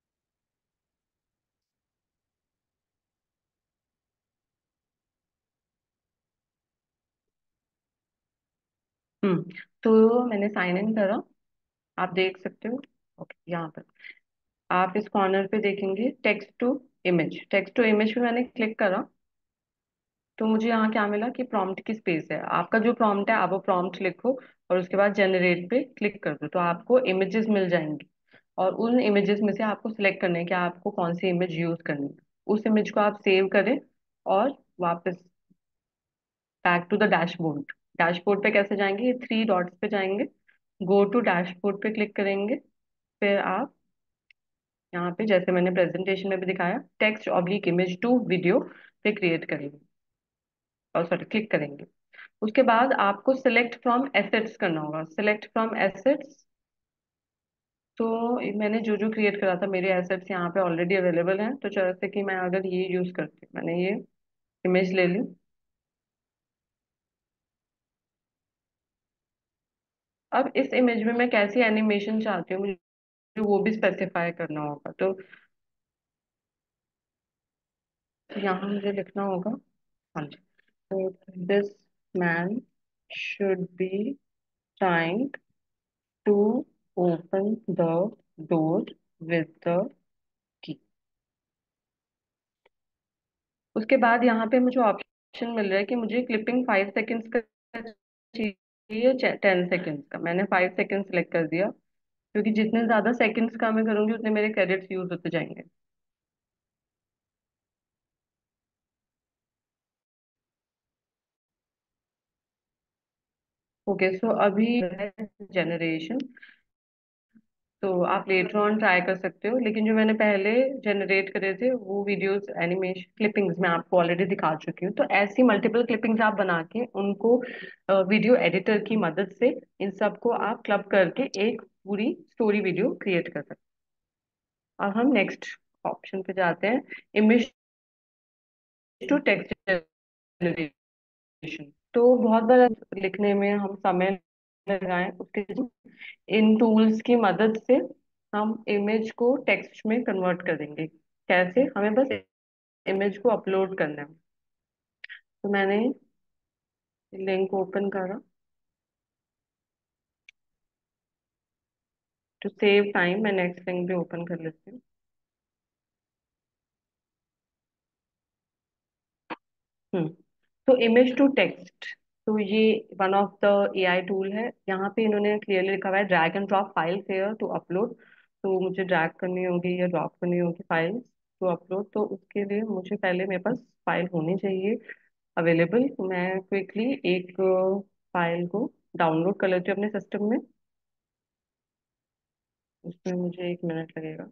है। हम्म तो मैंने साइन इन करा, आप देख सकते हो। ओके, यहाँ पर आप इस कॉर्नर पे देखेंगे text to image. Text to image पे मैंने क्लिक करा तो मुझे यहाँ क्या मिला कि प्रॉम्प्ट की स्पेस है। आपका जो प्रॉम्प्ट है आप वो प्रॉम्प्ट लिखो और उसके बाद जनरेट पे क्लिक कर दो तो आपको इमेजेस मिल जाएंगी। और उन इमेजेस में से आपको सिलेक्ट करना है कि आपको कौन सी इमेज यूज करनी है। उस इमेज को आप सेव करें और वापस back to the dashboard. Dashboard पे कैसे जाएंगे? ये थ्री डॉट्स पे जाएंगे, गो टू डैशबोर्ड पे क्लिक करेंगे। फिर आप यहाँ पे जैसे मैंने प्रेजेंटेशन में भी दिखाया, text oblique image to video पे क्रिएट करेंगे, और सॉरी क्लिक करेंगे। उसके बाद आपको सिलेक्ट फ्रॉम एसेट्स करना होगा। सिलेक्ट फ्रॉम एसेट्स, तो मैंने जो जो क्रिएट करा था मेरे एसेट्स यहाँ पे ऑलरेडी अवेलेबल हैं। तो जैसे कि मैं अगर ये यूज करती हूँ, मैंने ये इमेज ले ली। अब इस इमेज में मैं कैसी एनिमेशन चाहती हूँ, मुझे वो भी स्पेसिफाई करना होगा। तो यहाँ मुझे लिखना होगा, हाँ जी, तो this man should be trying to open the door with the key. उसके बाद यहाँ पे मुझे ऑप्शन मिल रहा है कि मुझे क्लिपिंग फाइव सेकेंड्स का चाहिए, टेन सेकेंड्स का। मैंने फाइव सेकेंड सेलेक्ट कर दिया, क्योंकि जितने ज्यादा सेकेंड्स का मैं करूंगी उतने मेरे क्रेडिट्स यूज होते जाएंगे। ओके, सो अभी जनरेशन, तो आप लेटर ऑन ट्राई कर सकते हो, लेकिन जो मैंने पहले जनरेट करे थे वो वीडियोस एनिमेशन क्लिपिंग्स मैं आपको ऑलरेडी दिखा चुकी हूँ। तो ऐसी मल्टीपल क्लिपिंग्स आप बना के उनको वीडियो एडिटर की मदद से इन सबको आप क्लब करके एक पूरी स्टोरी वीडियो क्रिएट कर सकते हैं। अब हम नेक्स्ट ऑप्शन पे जाते हैं, इमेज टू टेक्स्ट जनरेशन। तो बहुत बार लिखने में हम समय लगाएं, उसके इन टूल्स की मदद से हम इमेज को टेक्स्ट में कन्वर्ट कर देंगे। कैसे? हमें बस इमेज को अपलोड करना है। तो मैंने लिंक ओपन करा, टू सेव टाइम मैं नेक्स्ट लिंक भी ओपन कर लेती हूँ। हम्म तो इमेज टू टेक्स्ट, तो ये one of the AI tool है। यहाँ पे इन्होंने क्लियरली लिखा हुआ है drag and drop files here to upload. तो मुझे ड्रैग करनी होगी या ड्रॉप करनी होगी फाइल्स टू अपलोड। तो उसके लिए मुझे पहले मेरे पास फाइल होनी चाहिए अवेलेबल। मैं क्विकली एक फाइल को डाउनलोड कर लेती हूँ अपने सिस्टम में। उसमें मुझे एक मिनट लगेगा।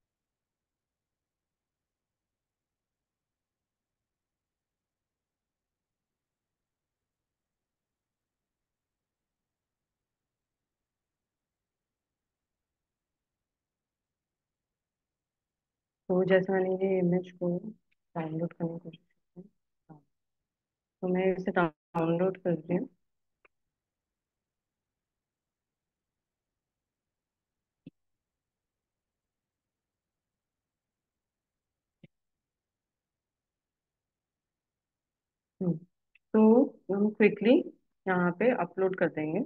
तो जैसे मैंने ये इमेज को डाउनलोड करने की कोशिश की, हाँ, तो मैं इसे डाउनलोड कर रही हूँ। हम्म, तो हम क्विकली यहाँ पे अपलोड कर देंगे।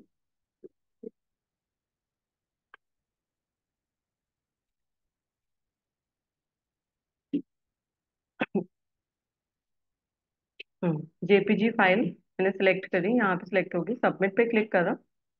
हम्म जेपीजी फाइल मैंने सिलेक्ट करी, यहाँ पे सिलेक्ट होगी, सबमिट पे क्लिक करा।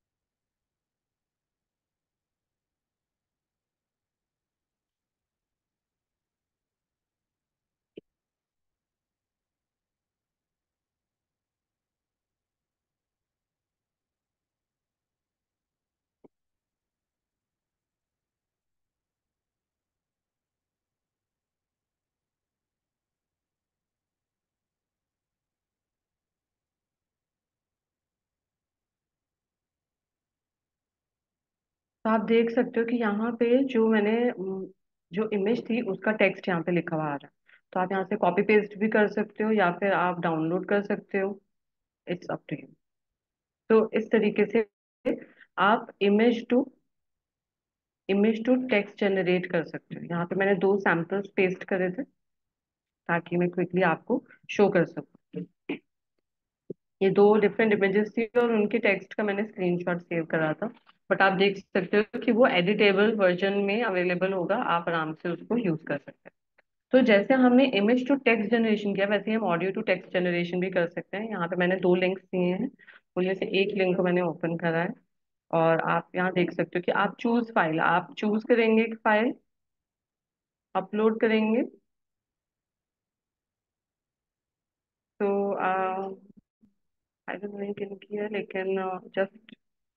तो आप देख सकते हो कि यहाँ पे जो मैंने अम, जो इमेज थी उसका टेक्स्ट यहाँ पे लिखा हुआ आ रहा है। तो आप यहाँ से कॉपी पेस्ट भी कर सकते हो या फिर आप डाउनलोड कर सकते हो, इट्स अप टू यू। तो इस तरीके से आप image to image to text generate कर सकते हो। यहाँ पे मैंने दो सैंपल्स पेस्ट करे थे ताकि मैं क्विकली आपको शो कर सकूँ। ये दो डिफरेंट इमेजेस थी और उनके टेक्स्ट का मैंने स्क्रीनशॉट सेव करा था। बट आप देख सकते हो कि वो एडिटेबल वर्जन में अवेलेबल होगा, आप आराम से उसको यूज कर सकते हैं। तो जैसे हमने इमेज टू टेक्स्ट जनरेशन किया, वैसे ही हम ऑडियो टू टेक्स्ट जनरेशन भी कर सकते हैं। यहाँ पे मैंने दो लिंक्स दिए हैं, उनमें से एक लिंक को मैंने ओपन करा है। और आप यहाँ देख सकते हो कि आप चूज फाइल, आप चूज करेंगे एक फाइल, अपलोड करेंगे। तो आई डोंट नो किनकी है, लेकिन जस्ट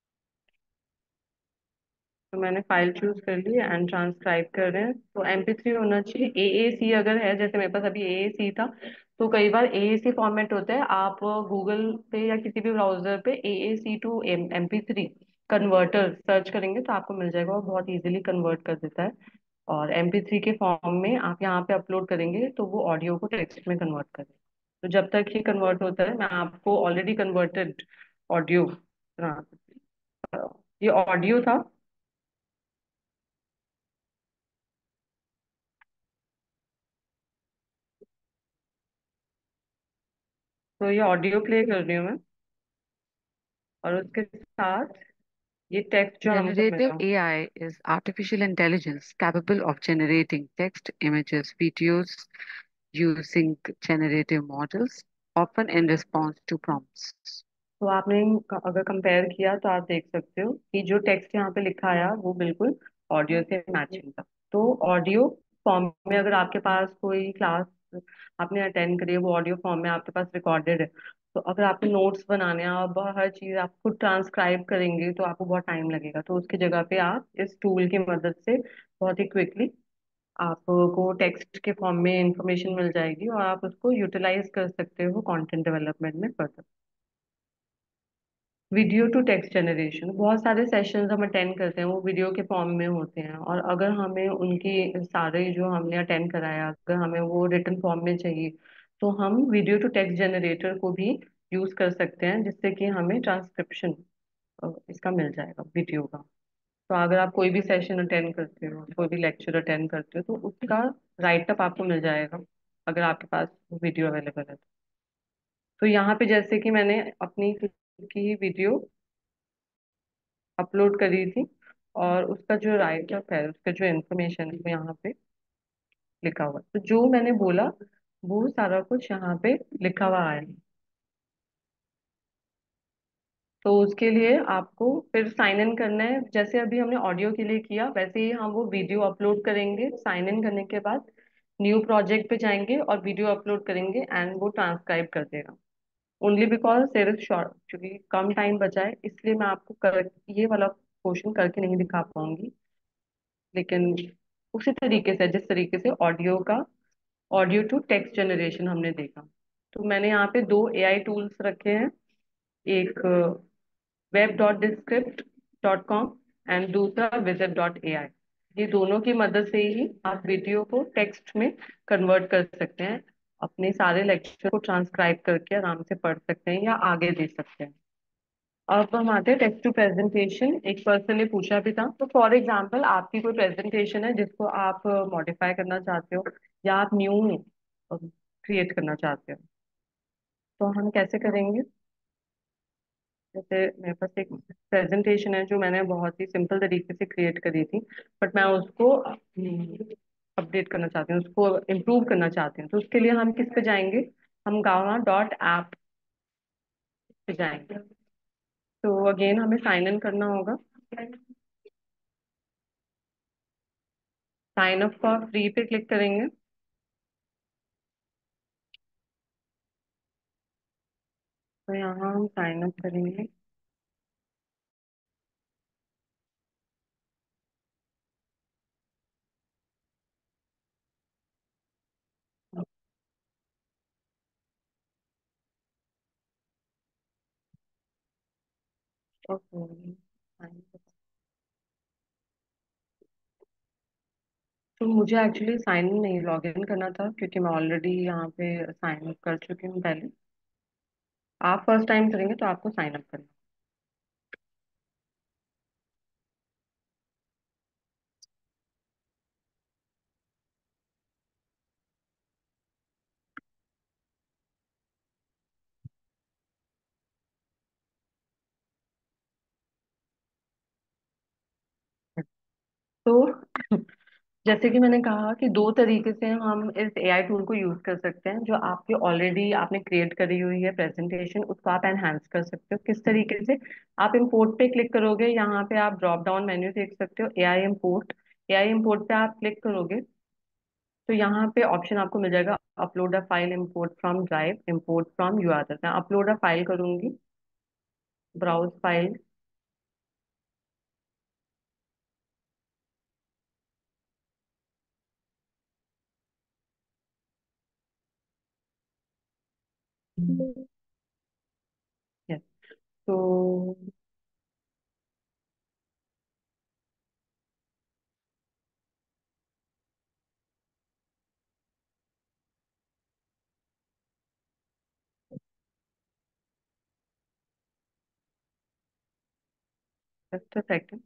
तो मैंने फाइल चूज कर ली एंड ट्रांसक्राइब कर रहे हैं, तो एम पी थ्री होना चाहिए। ए ए सी अगर है, जैसे मेरे पास अभी ए ए सी था, तो कई बार ए ए सी फॉर्मेट होता है, आप गूगल पे या किसी भी ब्राउजर पे A A C to M P three converter search करेंगे तो आपको मिल जाएगा, और बहुत इजीली कन्वर्ट कर देता है। और एम पी थ्री के फॉर्म में आप यहाँ पे अपलोड करेंगे तो वो ऑडियो को टेक्स्ट में कन्वर्ट करेगा। तो जब तक ये कन्वर्ट होता है मैं आपको ऑलरेडी कन्वर्टेड ऑडियो, ये ऑडियो था। तो ये ऑडियो प्ले कर रही हूँ मैं, और उसके साथ ये टेक्स्ट जो हमको Generative मिला। A I is artificial intelligence capable of generating text, images, videos using generative models, often in response to prompts. तो आपने क- अगर कंपेयर किया तो आप देख सकते हो कि जो टेक्स्ट यहाँ पे लिखा आया वो बिल्कुल ऑडियो से मैचिंग था। तो ऑडियो फॉर्म में अगर आपके पास कोई क्लास आपने अटेंड करी है, वो ऑडियो फॉर्म में आपके पास रिकॉर्डेड है, तो अगर आपको नोट्स बनाने हैं, आप हर चीज आप खुद ट्रांसक्राइब करेंगे तो आपको बहुत टाइम लगेगा। तो उसकी जगह पे आप इस टूल की मदद से बहुत ही क्विकली आपको टेक्स्ट के फॉर्म में इंफॉर्मेशन मिल जाएगी, और आप उसको यूटिलाइज कर सकते हो कंटेंट डेवलपमेंट में further. Video to text generation, बहुत सारे सेशंस हम अटेंड करते हैं वो वीडियो के फॉर्म में होते हैं, और अगर हमें उनकी सारे जो हमने अटेंड कराया अगर हमें वो रिटन फॉर्म में चाहिए, तो हम वीडियो टू टेक्स्ट जनरेटर को भी यूज कर सकते हैं, जिससे कि हमें ट्रांसक्रिप्शन इसका मिल जाएगा वीडियो का। तो अगर आप कोई भी सेशन अटेंड करते हो, कोई भी लेक्चर अटेंड करते हो, तो उसका राइट अप आपको मिल जाएगा अगर आपके पास वीडियो अवेलेबल है। तो यहाँ पे जैसे कि मैंने अपनी खुद की वीडियो अपलोड करी थी, और उसका जो राइट अप है, उसका जो इन्फॉर्मेशन है वो यहाँ पे लिखा हुआ है। तो जो मैंने बोला वो सारा कुछ यहाँ पे लिखा हुआ है। तो उसके लिए आपको फिर साइन इन करना है, जैसे अभी हमने ऑडियो के लिए किया वैसे ही हम वो वीडियो अपलोड करेंगे। साइन इन करने के बाद न्यू प्रोजेक्ट पे जाएंगे और वीडियो अपलोड करेंगे, एंड वो ट्रांसक्राइब कर देगा। Only because there is short, क्योंकि कम टाइम बचा है इसलिए मैं आपको कर, ये वाला क्वेश्चन करके नहीं दिखा पाऊंगी, लेकिन उसी तरीके से जिस तरीके से ऑडियो का ऑडियो टू टेक्स्ट जनरेशन हमने देखा। तो मैंने यहाँ पे दो ए आई टूल्स रखे हैं, एक web dot Descript dot com and दूसरा विजिट डॉट ए आई। ये दोनों की मदद से ही आप वीडियो को टेक्स्ट में कन्वर्ट कर सकते हैं, अपने सारे लेक्चर को ट्रांसक्राइब करके आराम से पढ़ सकते हैं या आगे दे सकते हैं। अब हम आते हैं टेक्स्ट टू प्रेजेंटेशन। एक पर्सन ने पूछा भी था, तो फॉर एग्जांपल आपकी कोई प्रेजेंटेशन है जिसको आप मॉडिफाई करना चाहते हो या आप न्यू क्रिएट करना चाहते हो, तो हम कैसे करेंगे। जैसे मेरे पास एक प्रेजेंटेशन है जो मैंने बहुत ही सिंपल तरीके से क्रिएट करी थी, बट मैं उसको अपडेट करना चाहती हूँ, उसको इम्प्रूव करना चाहती हूँ। तो उसके लिए हम किस पे जाएंगे, हम गावा डॉट ऐप पे जाएंगे। तो अगेन हमें साइन इन करना होगा। साइन अप फॉर फ्री पे क्लिक करेंगे, तो यहाँ हम साइन अप करेंगे। ओके, तो मुझे एक्चुअली साइन इन नहीं, लॉग इन करना था, क्योंकि मैं ऑलरेडी यहाँ पे साइन अप कर चुकी हूँ पहले। आप फर्स्ट टाइम करेंगे तो आपको साइन अप करना है। तो जैसे कि मैंने कहा कि दो तरीके से हम इस ए आई टूल को यूज कर सकते हैं। जो आपकी ऑलरेडी आपने क्रिएट करी हुई है प्रेजेंटेशन, उसको आप एनहांस कर सकते हो। किस तरीके से, आप इंपोर्ट पे क्लिक करोगे, यहाँ पे आप ड्रॉप डाउन मेन्यू देख सकते हो, ए आई इम्पोर्ट। ए आई इम्पोर्ट पे आप क्लिक करोगे तो यहाँ पे ऑप्शन आपको मिल जाएगा, upload a file, import from drive, import from URL. मैं अपलोड अ फाइल करूंगी, ब्राउज फाइल। यस। तो जस्ट अ सेकंड।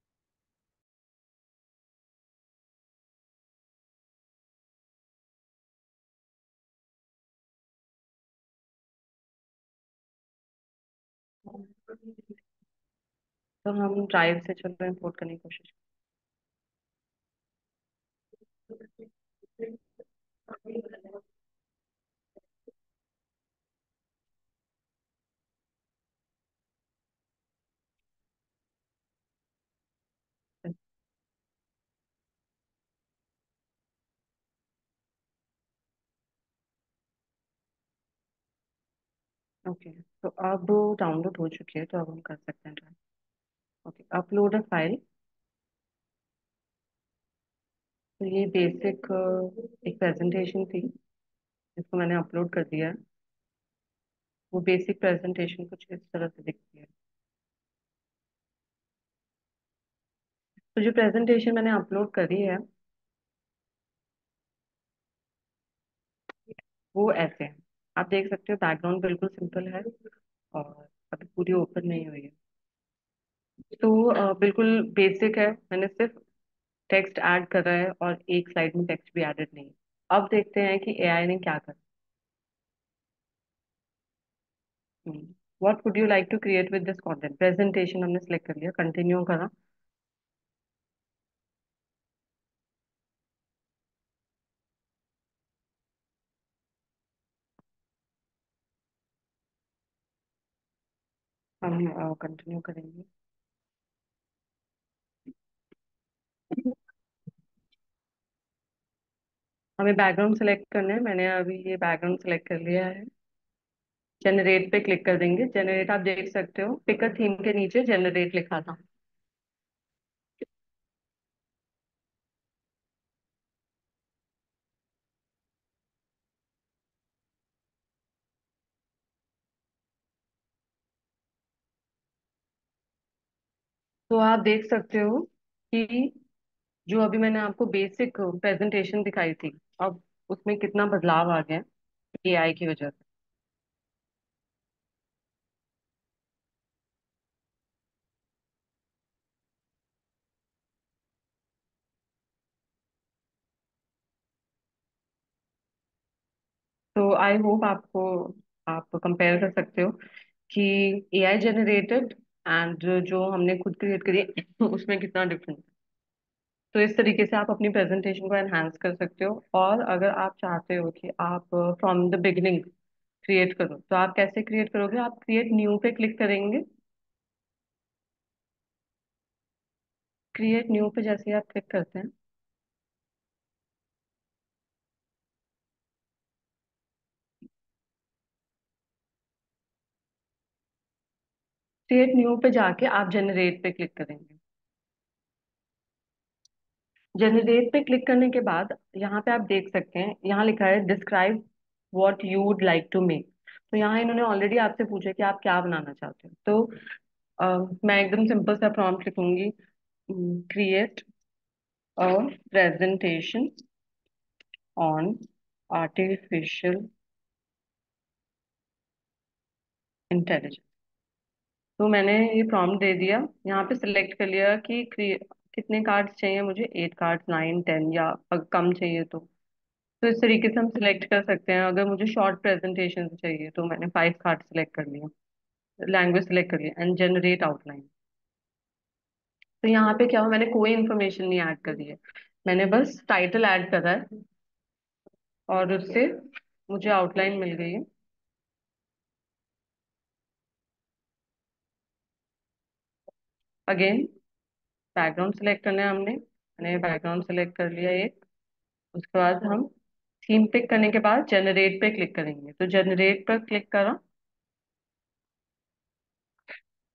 तो हम ड्राइव से चलो इंपोर्ट करने की कोशिश करते हैं। ओके, तो अब डाउनलोड हो चुकी है, तो अब हम कर सकते हैं drive. Okay, upload a file. तो ये बेसिक एक प्रेजेंटेशन थी, जिसको मैंने अपलोड कर दिया है। वो बेसिक प्रेजेंटेशन कुछ इस तरह से दिखती है। तो जो प्रेजेंटेशन मैंने अपलोड करी है वो ऐसे है। आप देख सकते हो बैकग्राउंड बिल्कुल सिंपल है, और अभी पूरी ओपन नहीं हुई है। तो अ, बिल्कुल बेसिक है। मैंने सिर्फ टेक्स्ट ऐड करा है, और एक स्लाइड में टेक्स्ट भी एडेड नहीं है। अब देखते हैं कि एआई ने क्या करा। What would you like to create with this content. Presentation हमने सेलेक्ट कर लिया, कंटिन्यू करा। हम कंटिन्यू करेंगे। हमें बैकग्राउंड सेलेक्ट करना है। मैंने अभी ये बैकग्राउंड सेलेक्ट कर लिया है। जनरेट पे क्लिक कर देंगे। जनरेट आप देख सकते हो पिक अ थीम के नीचे जनरेट लिखा था। तो आप देख सकते हो कि जो अभी मैंने आपको बेसिक प्रेजेंटेशन दिखाई थी, अब उसमें कितना बदलाव आ गया एआई की वजह से। तो आई होप आपको, आप कंपेयर कर सकते हो कि एआई जनरेटेड एंड जो हमने खुद क्रिएट करी है, उसमें कितना डिफरेंस है। तो इस तरीके से आप अपनी प्रेजेंटेशन को एनहांस कर सकते हो। और अगर आप चाहते हो कि आप फ्रॉम द बिगिनिंग क्रिएट करो, तो आप कैसे क्रिएट करोगे। आप क्रिएट न्यू पे क्लिक करेंगे। क्रिएट न्यू पे जैसे ही आप क्लिक करते हैं, क्रिएट न्यू पे जाके आप जनरेट पे क्लिक करेंगे। जनरेट पे क्लिक करने के बाद यहाँ पे आप देख सकते हैं, यहाँ लिखा है describe what you would like to make. तो यहाँ इन्होंने ऑलरेडी आपसे पूछा कि आप क्या बनाना चाहते हो। तो अ, मैं एकदम सिंपल सा प्रॉम्प्ट लिखूंगी, create a presentation on artificial intelligence. तो मैंने ये प्रॉम्प्ट दे दिया। यहाँ पे सिलेक्ट कर लिया कि क्रिए- कितने कार्ड्स चाहिए मुझे, एट कार्ड्स, नाइन, टेन, या अगर कम चाहिए तो तो इस तरीके से हम सिलेक्ट कर सकते हैं। अगर मुझे शॉर्ट प्रेजेंटेशन चाहिए तो मैंने फाइव कार्ड सिलेक्ट कर लिया, लैंग्वेज सिलेक्ट कर लिया, एंड जनरेट आउटलाइन। तो यहाँ पे क्या हुआ, मैंने कोई इन्फॉर्मेशन नहीं ऐड करी है। मैंने बस टाइटल ऐड करा है, और उससे मुझे आउटलाइन मिल गई है। अगेन बैकग्राउंड सेलेक्ट करना है हमने। मैंने बैकग्राउंड सेलेक्ट कर लिया एक। उसके बाद हम थीम पिक करने के बाद जनरेट पे क्लिक करेंगे। तो जनरेट पर क्लिक करा।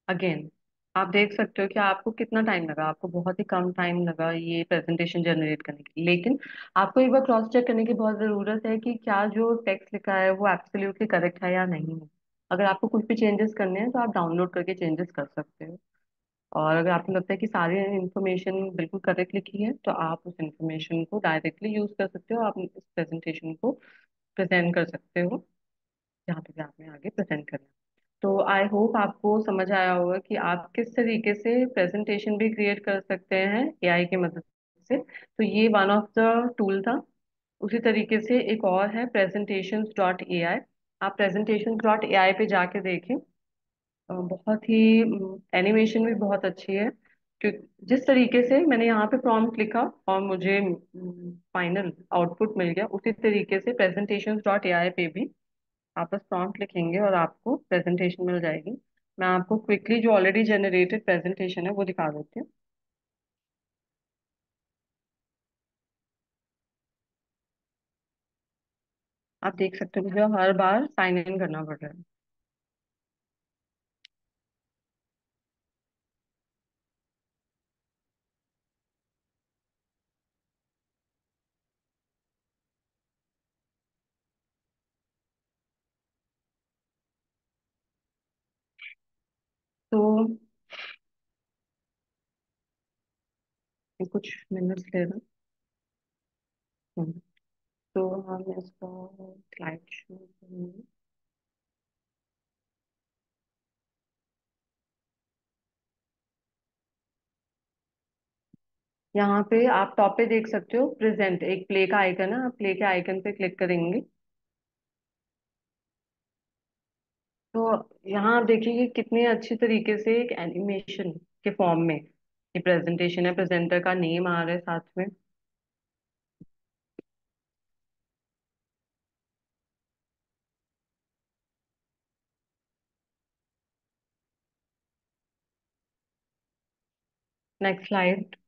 अगेन आप देख सकते हो कि आपको कितना टाइम लगा, आपको बहुत ही कम टाइम लगा ये प्रेजेंटेशन जनरेट करने के लिए। लेकिन आपको एक बार क्रॉस चेक करने की बहुत ज़रूरत है कि क्या जो टेक्स्ट लिखा है वो एब्सोल्युटली करेक्ट है या नहीं है। अगर आपको कुछ भी चेंजेस करने हैं तो आप डाउनलोड करके चेंजेस कर सकते हो। और अगर आपको लगता है कि सारी इन्फॉर्मेशन बिल्कुल करेक्ट लिखी है तो आप उस इन्फॉर्मेशन को डायरेक्टली यूज कर सकते हो, आप इस प्रेजेंटेशन को प्रेजेंट कर सकते हो जहाँ पे भी आपने आगे प्रेजेंट करना है। तो आई होप आपको समझ आया होगा कि आप किस तरीके से प्रेजेंटेशन भी क्रिएट कर सकते हैं एआई की मदद से। तो ये वन ऑफ द टूल था। उसी तरीके से एक और है प्रेजेंटेशन डॉट ए आई। आप प्रेजेंटेशन डॉट ए आई पे जाके देखें। अ, बहुत ही एनिमेशन भी बहुत अच्छी है। क्यों जिस तरीके से मैंने यहाँ पे प्रॉम्प्ट लिखा और मुझे फाइनल आउटपुट मिल गया, उसी तरीके से प्रेजेंटेशन डॉट ए आई पे भी आप बस प्रॉम्प्ट लिखेंगे और आपको प्रेजेंटेशन मिल जाएगी। मैं आपको क्विकली जो ऑलरेडी जनरेटेड प्रेजेंटेशन है वो दिखा देती हूँ। आप देख सकते हो मुझे हर बार साइन इन करना पड़ रहा है। तो ये कुछ मिनट्स लेगा। हम्म, तो हम इसका स्लाइड शो करेंगे। यहाँ पे आप टॉप पे देख सकते हो प्रेजेंट, एक प्ले का आइकन है, आप प्ले के आइकन पे क्लिक करेंगे तो यहाँ आप देखिए कितने अच्छी तरीके से एक एनिमेशन के फॉर्म में ये प्रेजेंटेशन है, प्रेजेंटर का नेम आ रहा है साथ में। Next slide.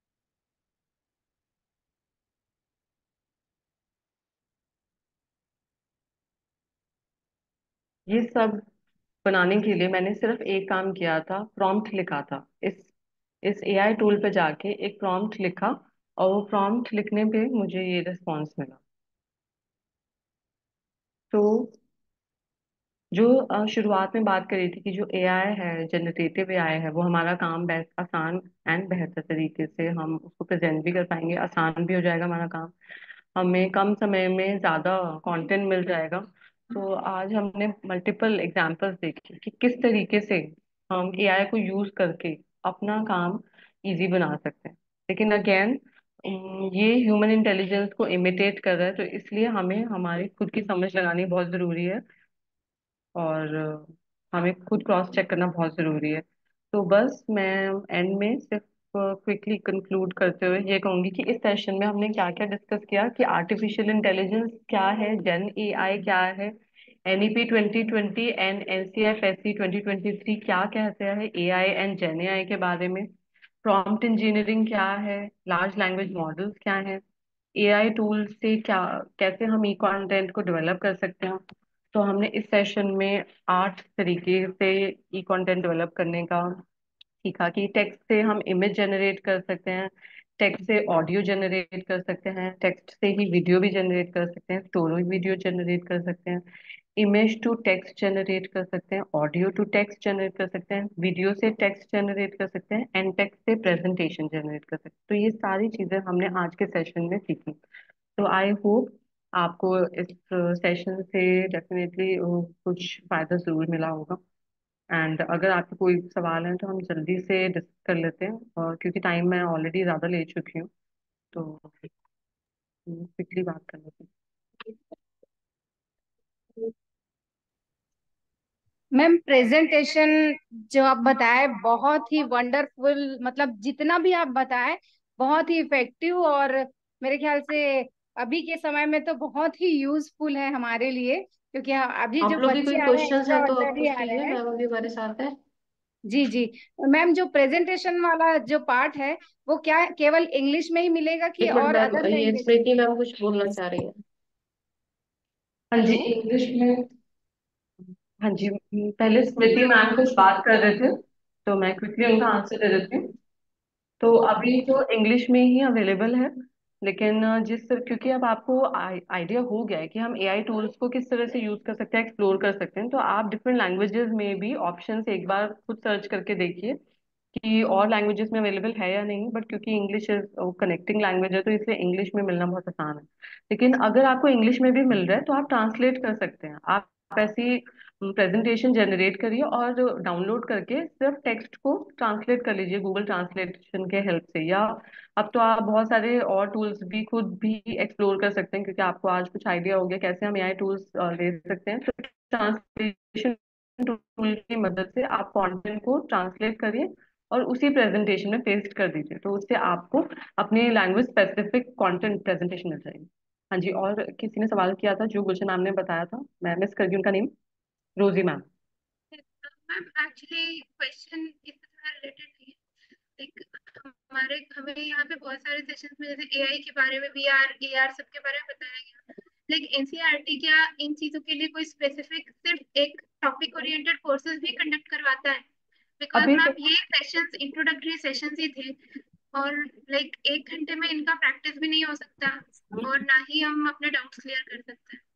ये सब बनाने के लिए मैंने सिर्फ एक काम किया था, प्रॉम्प्ट लिखा था। इस इस एआई टूल पे जाके एक प्रॉम्प्ट लिखा और वो प्रॉम्प्ट लिखने पे मुझे ये रिस्पॉन्स मिला। तो जो अ, शुरुआत में बात करी थी कि जो एआई है, जनरेटिव एआई है, वो हमारा काम बेहद आसान एंड बेहतर तरीके से हम उसको प्रेजेंट भी कर पाएंगे, आसान भी हो जाएगा हमारा काम, हमें कम समय में ज्यादा कंटेंट मिल जाएगा। तो आज हमने मल्टीपल एग्जांपल्स देखे कि किस तरीके से हम एआई को यूज करके अपना काम इजी बना सकते हैं। लेकिन अगेन ये ह्यूमन इंटेलिजेंस को इमिटेट कर रहा है, तो इसलिए हमें हमारी खुद की समझ लगानी बहुत जरूरी है और अ, हमें खुद क्रॉस चेक करना बहुत जरूरी है। तो बस मैं एंड में सिर्फ क्विकली कंक्लूड करते हुए ये कहूंगी कि इस सेशन में हमने क्या क्या डिस्कस किया कि आर्टिफिशियल इंटेलिजेंस क्या है, जेन एआई क्या है, NEP twenty twenty and NCFSC twenty twenty three क्या कहते हैं एआई एंड जेन एआई के बारे में, प्रॉम्प्ट इंजीनियरिंग क्या है, लार्ज लैंग्वेज मॉडल्स क्या है, एआई टूल से क्या कैसे हम ई कंटेंट को डेवलप कर सकते हैं। तो हमने इस सेशन में आठ तरीके से ई कंटेंट डेवलप करने का सीखा कि टेक्स्ट से हम इमेज जनरेट कर सकते हैं, टेक्स्ट से ऑडियो जनरेट कर सकते हैं, टेक्स्ट से ही वीडियो भी जनरेट कर सकते हैं, स्टोरी वीडियो जनरेट कर सकते हैं, इमेज टू टेक्स्ट जनरेट कर सकते हैं, ऑडियो टू टेक्स्ट जनरेट कर सकते हैं, वीडियो से टेक्स्ट जनरेट कर सकते हैं, एंड टेक्स्ट से प्रेजेंटेशन जनरेट कर सकते हैं। तो ये सारी चीजें हमने आज के सेशन में सीखी। तो आई होप आपको इस सेशन से डेफिनेटली कुछ फायदा जरूर मिला होगा। एंड अगर आपके कोई सवाल है तो हम जल्दी से डिस्कस कर लेते हैं, और क्योंकि टाइम मैं ऑलरेडी ज़्यादा ले चुकी हूँ तो क्विकली बात कर लेते मैम प्रेजेंटेशन जो आप बताए बहुत ही वंडरफुल, मतलब जितना भी आप बताए बहुत ही इफेक्टिव, और मेरे ख्याल से अभी के समय में तो बहुत ही यूजफुल है हमारे लिए, क्योंकि अभी हैं। जो आप लोग के बच्चे कोई आ रहे हैं क्वेश्चंस एक्स्ट्रा है तो आप ऑर्डिनरी पूछ आ रहे लीजिए, हैं। मैम अभी हमारे साथ है। जी जी। मैम जो प्रेजेंटेशन वाला जो पार्ट है वो क्या केवल इंग्लिश में ही मिलेगा कि एक मिनट और मैम, अदर ये लैंग्वेज में? स्मृति मैम कुछ बोलना चाह रही है। हैं। हाँ जी, हेलो। इंग्लिश में। हाँ जी, पहले स्मृति मैम कुछ बात कर रहे थे। तो मैं क्विकली उनका आंसर दे देती हूँ। तो अभी जो इंग्लिश में ही अवेलेबल है, लेकिन अ, जिस क्योंकि अब आपको आइडिया हो गया है कि हम एआई टूल्स को किस तरह से यूज कर सकते हैं, एक्सप्लोर कर सकते हैं, तो आप डिफरेंट लैंग्वेजेस में भी ऑप्शन एक बार खुद सर्च करके देखिए कि और लैंग्वेजेस में अवेलेबल है या नहीं। बट क्योंकि इंग्लिश कनेक्टिंग लैंग्वेज है, तो इसलिए इंग्लिश में मिलना बहुत आसान है। लेकिन अगर आपको इंग्लिश में भी मिल रहा है तो आप ट्रांसलेट कर सकते हैं। आप ऐसी प्रेजेंटेशन जनरेट करिए और डाउनलोड करके सिर्फ टेक्स्ट को ट्रांसलेट कर लीजिए गूगल ट्रांसलेशन के हेल्प से। या अब तो आप बहुत सारे और टूल्स भी खुद भी एक्सप्लोर कर सकते हैं, क्योंकि आपको आज कुछ आइडिया हो गया कैसे हम एआई टूल्स ले सकते हैं। तो ट्रांसलेशन टूल की मदद से आप कंटेंट को ट्रांसलेट करिए और उसी प्रेजेंटेशन में पेस्ट कर दीजिए, तो उससे आपको अपनी लैंग्वेज स्पेसिफिक कंटेंट प्रेजेंटेशन मिल जाएगी। हाँ जी, और किसी ने सवाल किया था जो गुलशन मैम ने बताया था, मैं मिस कर गई उनका नेम। रोजी मैम। मैम एक्चुअली क्वेश्चन इससे थोड़ा रिलेटेड नहीं है। लाइक हमारे हमें यहाँ पे बहुत सारे सेशंस में जैसे एआई के बारे में, वीआर एआर सब के बारे में बताया गया। लाइक एनसीईआरटी क्या इन चीजों के लिए कोई स्पेसिफिक सिर्फ एक टॉपिक ओरिएंटेड कोर्सेज भी कंडक्ट करवाता है? बिकॉज अभी मैम ये सेशंस इंट्रोडक्टरी सेशंस ही थे, और लाइक एक घंटे में इनका प्रैक्टिस भी नहीं हो सकता और ना ही हम अपने डाउट्स क्लियर कर सकते हैं।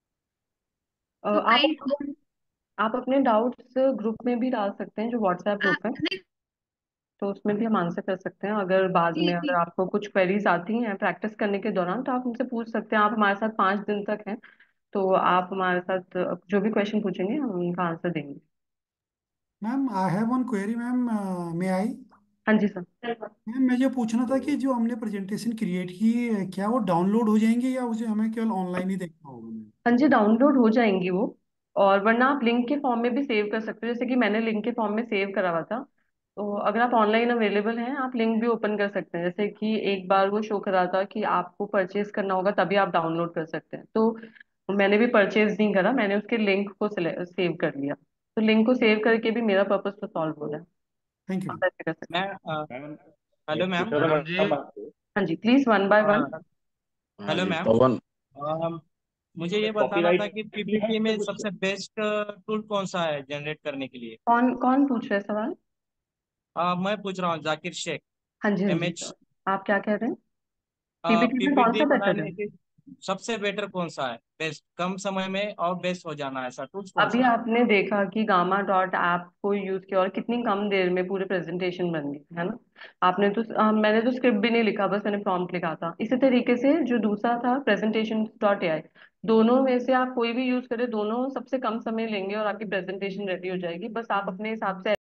अ, तो आप काइंड आप अपने डाउट्स ग्रुप में भी डाल सकते हैं, जो व्हाट्सएप ग्रुप है, नहीं। तो उसमें भी हम आंसर कर सकते हैं। अगर बाद जी में अगर जी। आपको कुछ क्वेरीज आती हैं प्रैक्टिस करने के दौरान, तो आप हमसे पूछ सकते हैं। आप हमारे साथ पाँच दिन तक हैं, तो आप हमारे साथ जो भी क्वेश्चन पूछेंगे हम उनका आंसर देंगे। Ma'am I have one query ma'am, may I? हाँ जी सर। मैम मैं ये पूछना था कि जो हमने प्रेजेंटेशन क्रिएट की है, क्या वो डाउनलोड हो जाएंगे या उसे हमें केवल ऑनलाइन ही देखना होगा मैम? हाँ जी, डाउनलोड हो जाएंगी वो। और वरना आप लिंक के फॉर्म में भी सेव कर सकते हो, जैसे कि मैंने लिंक के फॉर्म में सेव करा हुआ था। तो अगर आप ऑनलाइन अवेलेबल हैं, आप लिंक भी ओपन कर सकते हैं। जैसे कि एक बार वो शो करा था कि आपको परचेज करना होगा तभी आप डाउनलोड कर सकते हैं, तो मैंने भी परचेज नहीं करा, मैंने उसके लिंक को सेव कर लिया। तो लिंक को सेव करके भी मेरा पर्पज तो सॉल्व हो रहा है। थैंक आप यू। ऐसे कर सकते मैं अ, हेलो मैम। मैडम जी। हैं। हाँ जी, प्लीज वन बाय वन। हाँ, हाँ हेलो जी, मैम। पवन। अ, मुझे ये बताना था कि पीपीटी में सबसे बेस्ट टूल कौन सा है जनरेट करने के लिए? कौन कौन पूछ रहे हैं सवाल? अ, मैं पूछ रहा हूँ जाकिर शेख, हाँ जी, हाँ जी, एमएच। आप क्या कह रहे हैं? पीपीटी में कौन पीपीटी सा बेटर है? बनाने के सबसे बेटर कौन सा है, बेस्ट कम समय में और बेस्ट हो जाना, ऐसा टूल्स कौन अभी सा है? आपने देखा कि गामा डॉट ऐप को यूज किया और कितनी कम देर में पूरे प्रेजेंटेशन बन गई है ना। आपने तो अ, मैंने तो स्क्रिप्ट भी नहीं लिखा, बस मैंने प्रॉम्प्ट लिखा था। इसी तरीके से जो दूसरा था प्रेजेंटेशन डॉट एआई, दोनों में से आप कोई भी यूज करें, दोनों सबसे कम समय लेंगे और आपकी प्रेजेंटेशन रेडी हो जाएगी। बस आप अपने हिसाब से